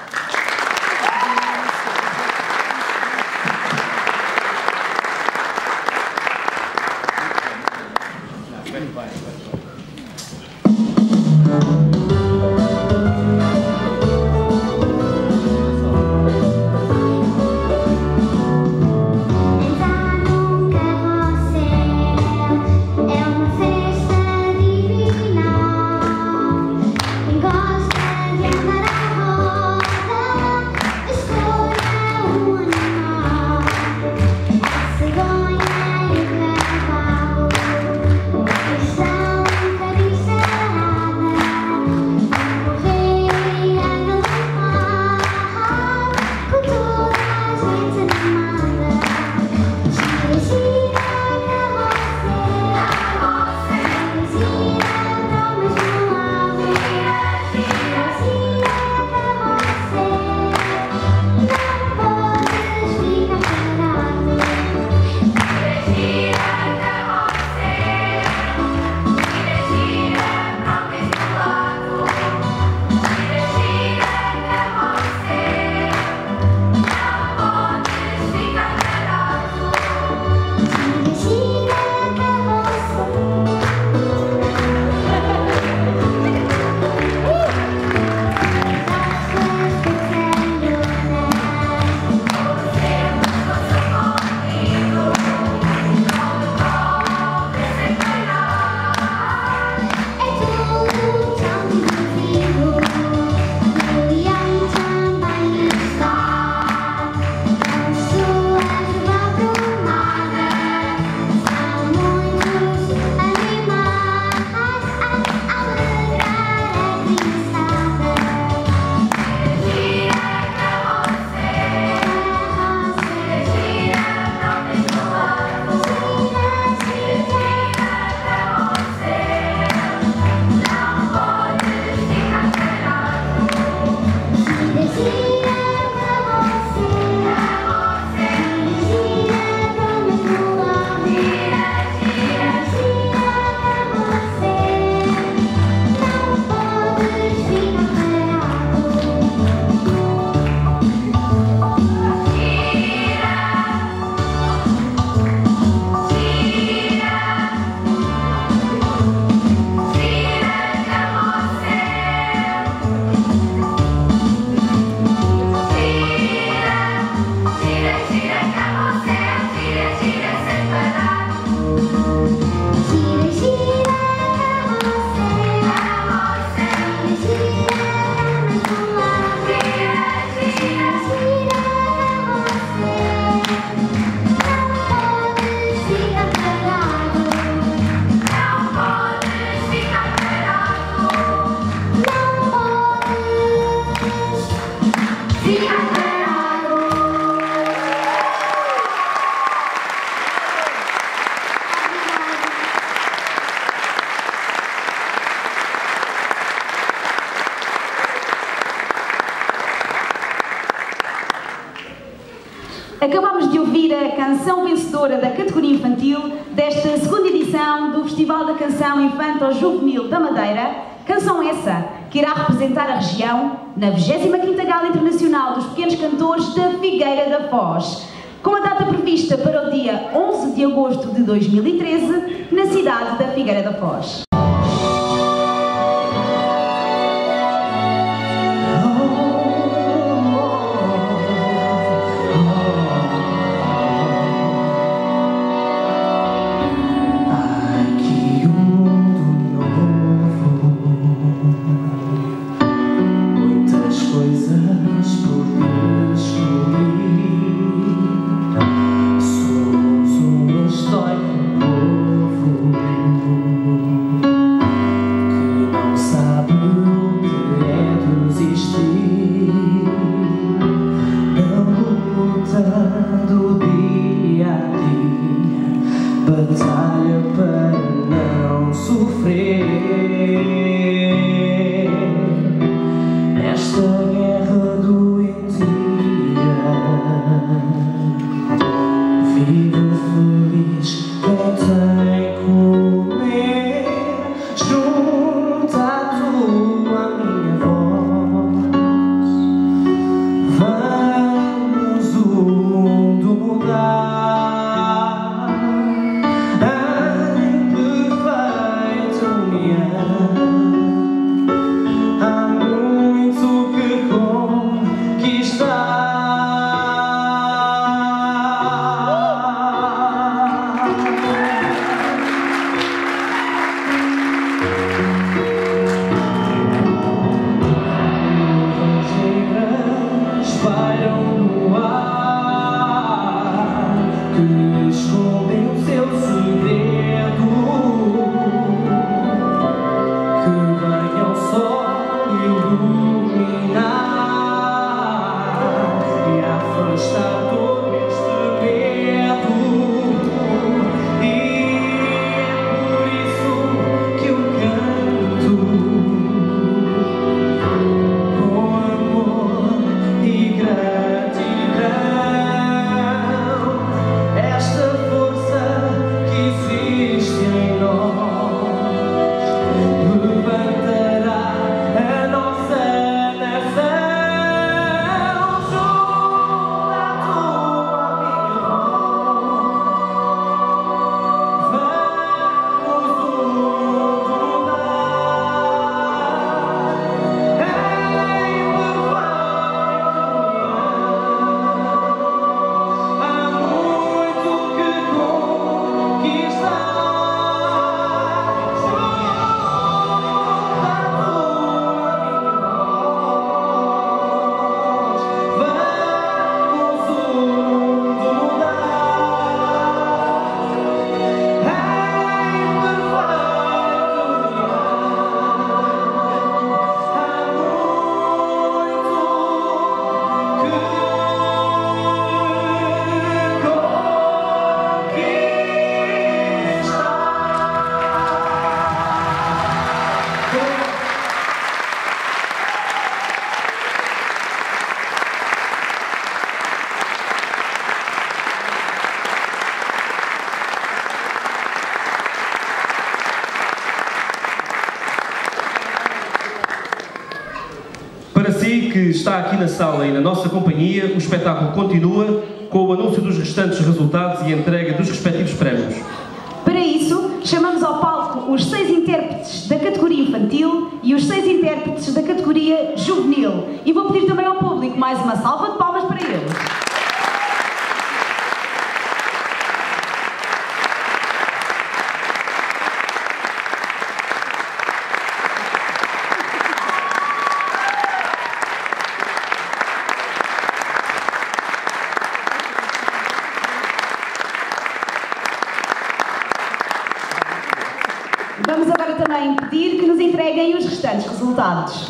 Acabamos de ouvir a canção vencedora da categoria infantil desta segunda edição do Festival da Canção Infanto-Juvenil da Madeira, canção essa que irá representar a região na 25ª Gala Internacional dos Pequenos Cantores da Figueira da Foz, com a data prevista para o dia 11 de agosto de 2013, na cidade da Figueira da Foz.
Somos uma história, um povo
está aqui na sala e na nossa companhia, o espetáculo continua com o anúncio dos restantes resultados e a entrega dos respectivos prémios.
Para isso, chamamos ao palco os 6 intérpretes da categoria infantil e os 6 intérpretes da categoria juvenil. E vou pedir também ao público mais uma salva de palmas para eles. Vamos agora também pedir que nos entreguem os restantes resultados.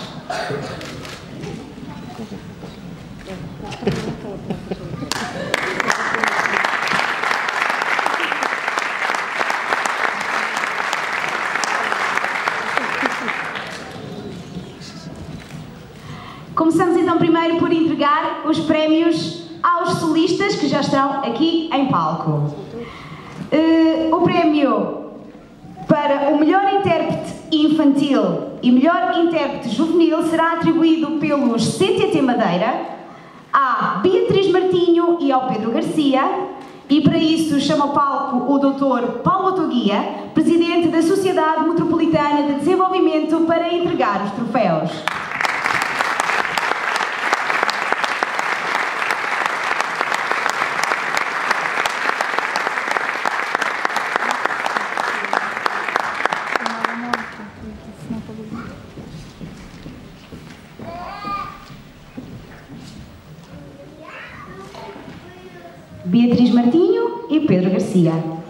Começamos então primeiro por entregar os prémios aos solistas que já estão aqui em palco. O prémio para o melhor intérprete infantil e melhor intérprete juvenil será atribuído pelos CTT Madeira à Beatriz Martinho e ao Pedro Garcia, e para isso chama ao palco o Dr. Paulo Otoguia, presidente da Sociedade Metropolitana de Desenvolvimento, para entregar os troféus. Beatriz Martinho e Pedro Garcia.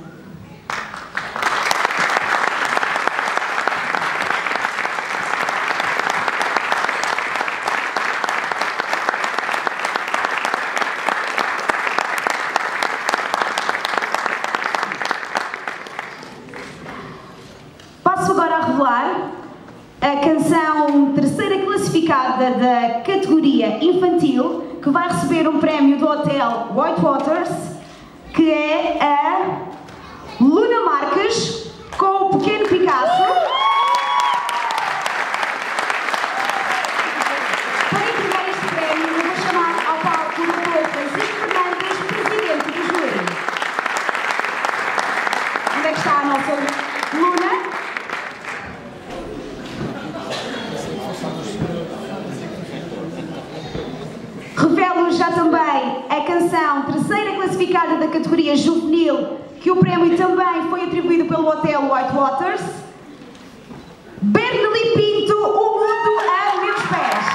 Passo agora a revelar a canção terceira classificada da categoria infantil, que vai receber um prémio do Hotel White Waters, que é a Luna Marques, com o Pequeno Picasso. Para entregar este prémio, eu vou chamar ao palco o Dr. Francisco Fernandes, presidente do júri. Onde é que está a nossa Luna? Revelo já também a canção terceira classificada da categoria juvenil, que o prémio também foi atribuído pelo Hotel White Waters. Bernali Pinto, O Mundo a Meus Pés.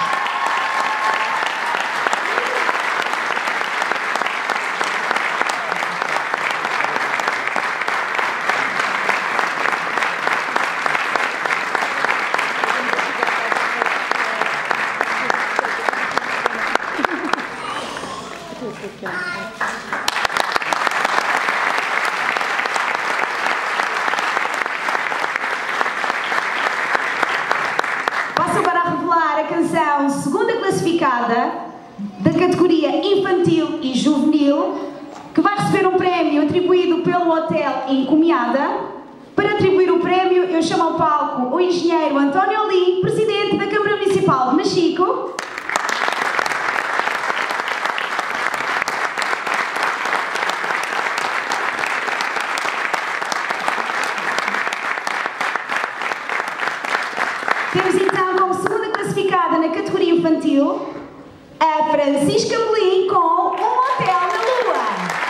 Passo agora a revelar a canção segunda classificada da categoria infantil e juvenil, que vai receber um prémio atribuído pelo Hotel Encomiada. Para atribuir o prémio, eu chamo ao palco o engenheiro António Oli, presidente da Câmara Municipal de Machico. Temos então como segunda classificada na categoria infantil a Francisca Melim com Um Hotel na Lua.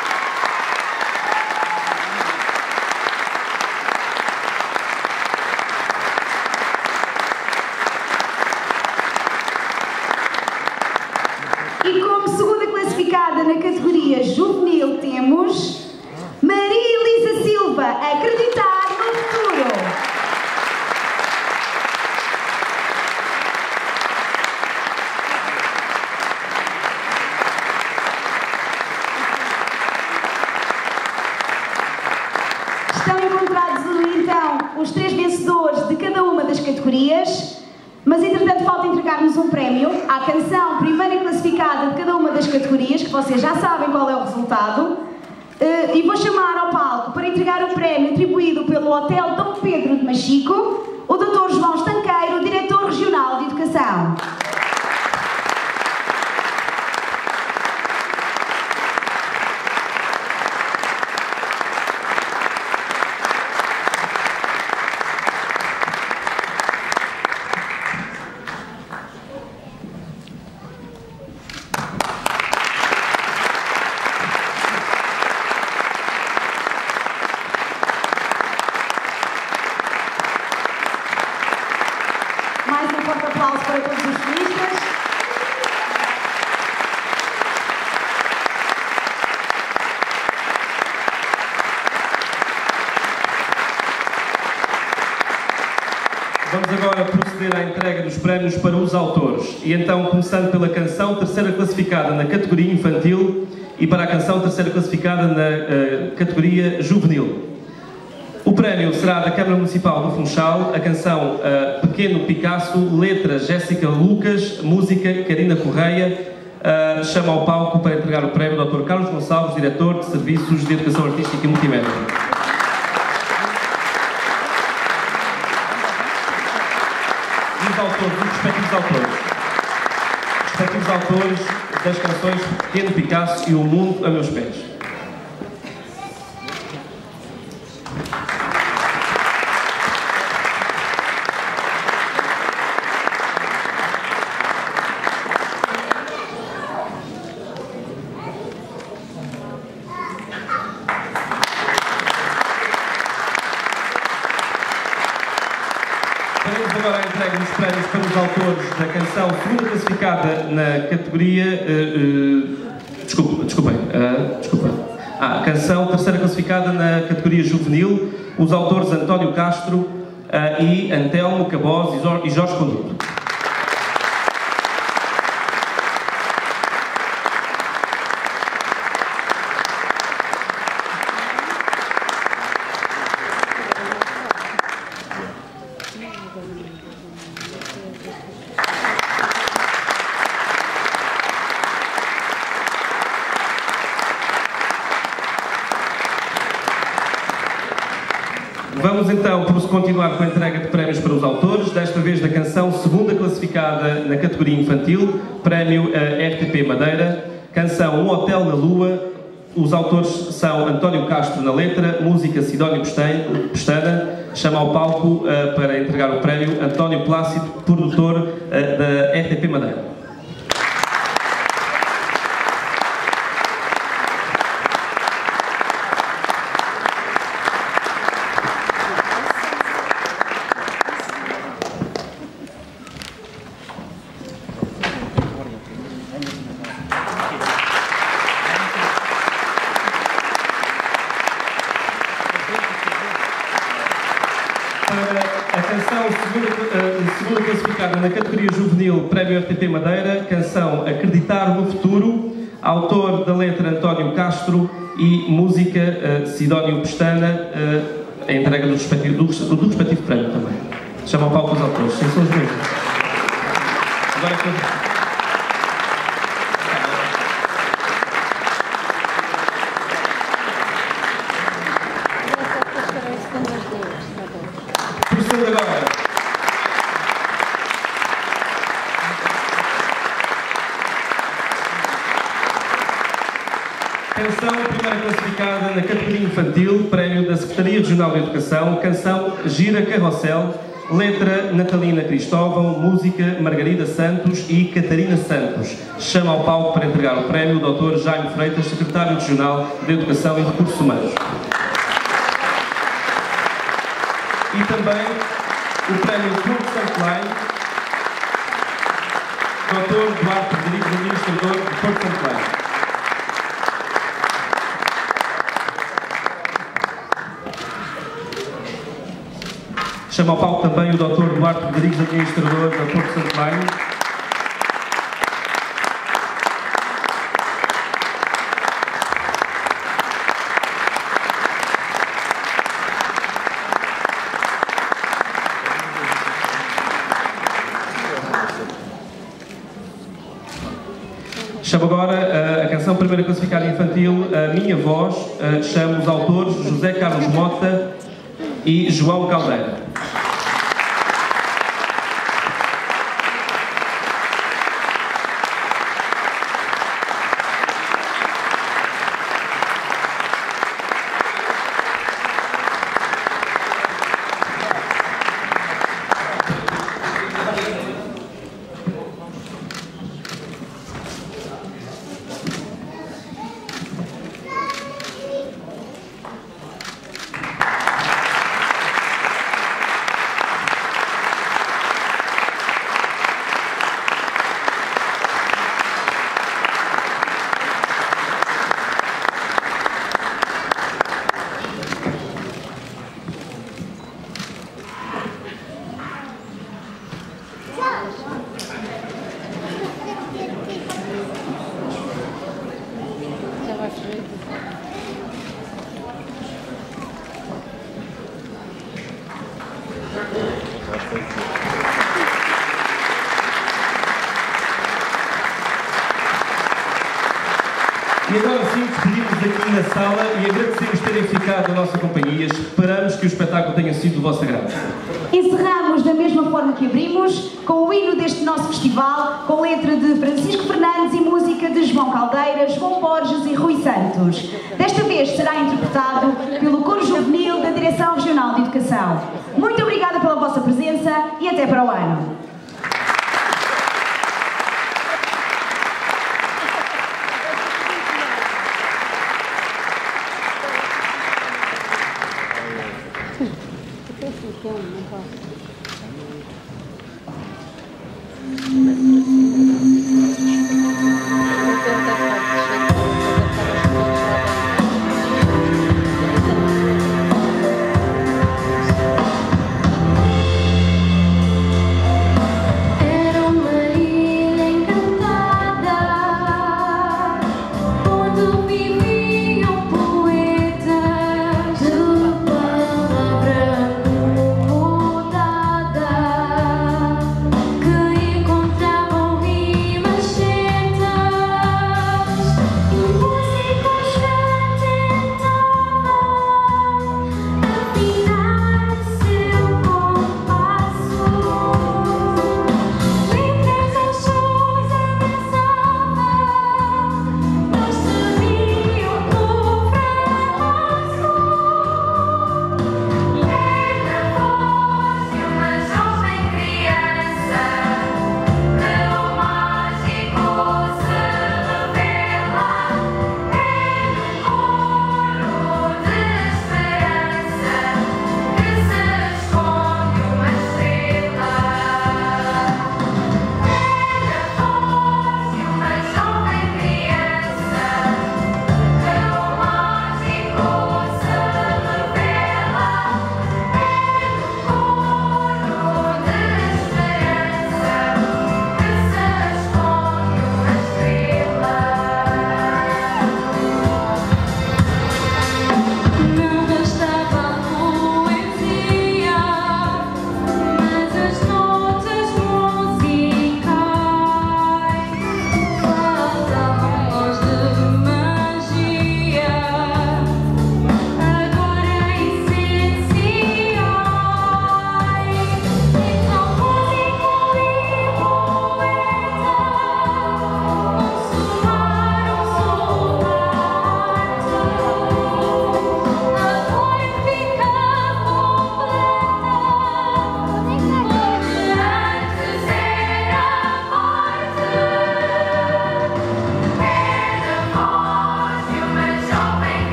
E como segunda classificada na categoria juvenil temos Maria Elisa Silva, Acreditar no Futuro. Estão encontrados então os 3 vencedores de cada uma das categorias, mas entretanto falta entregar-nos um prémio à canção primeira classificada de cada uma das categorias, que vocês já sabem qual é o resultado, e vou chamar ao palco para entregar o prémio atribuído pelo Hotel Dom Pedro de Machico, o Dr. João Estanqueiro, diretor regional de Educação.
prémios para os autores. E então, começando pela canção terceira classificada na categoria infantil e para a canção terceira classificada na categoria juvenil. O prémio será da Câmara Municipal do Funchal, a canção Pequeno Picasso, letra Jéssica Lucas, música Karina Correia. Chama ao palco para entregar o prémio o Dr. Carlos Gonçalves, diretor de Serviços de Educação Artística e Multimédia. E os respectivos autores das canções Pequeno Picasso e O Mundo a Meus Pés. Faremos agora a entrega dos prémios para os autores da canção segunda classificada na categoria... canção terceira classificada na categoria juvenil, os autores António Castro e Antelmo Cabós e Jorge Conduto. Vamos então continuar com a entrega de prémios para os autores, desta vez da canção segunda classificada na categoria infantil, prémio RTP Madeira, canção Um Hotel na Lua. Os autores são António Castro na letra, música Sidónio Pestana. Chama ao palco para entregar o prémio António Plácido, produtor da RTP Madeira. A canção segunda classificada na categoria juvenil, prémio RTP Madeira, canção Acreditar no Futuro, autor da letra António Castro e música Sidónio Pestana, a entrega do respectivo prémio também. Chama ao palco os autores, sim, são os mesmos. Agora canção primeira classificada na categoria infantil, prémio da Secretaria Regional de Educação, canção Gira Carrossel, letra Natalina Cristóvão, música Margarida Santos e Catarina Santos. Chama ao palco para entregar o prémio o Dr. Jaime Freitas, Secretário Regional de Educação e Recursos Humanos. E também o prémio Porto Santelém, Dr. Duarte Rodrigues, administrador de Porto Santelém. Chama ao palco também o Dr. Duarte Rodrigues, administrador da Porto Santelém. Chamo agora a canção primeira classificada infantil, A Minha Voz. Chamo os autores José Carlos Mota e João Caldeira. E agora sim, despedimos aqui na sala e agradecemos terem ficado na nossa companhia. Esperamos que o espetáculo tenha sido do vosso agrado.
Encerramos da mesma forma que abrimos, com o hino deste nosso festival, com letra de Francisco Fernandes e música de João Caldeira, João Borges e Rui Santos. Desta vez será interpretado pelo Coro Juvenil da Direção Regional de Educação. Muito obrigada pela vossa presença e até para o ano.
Não pode.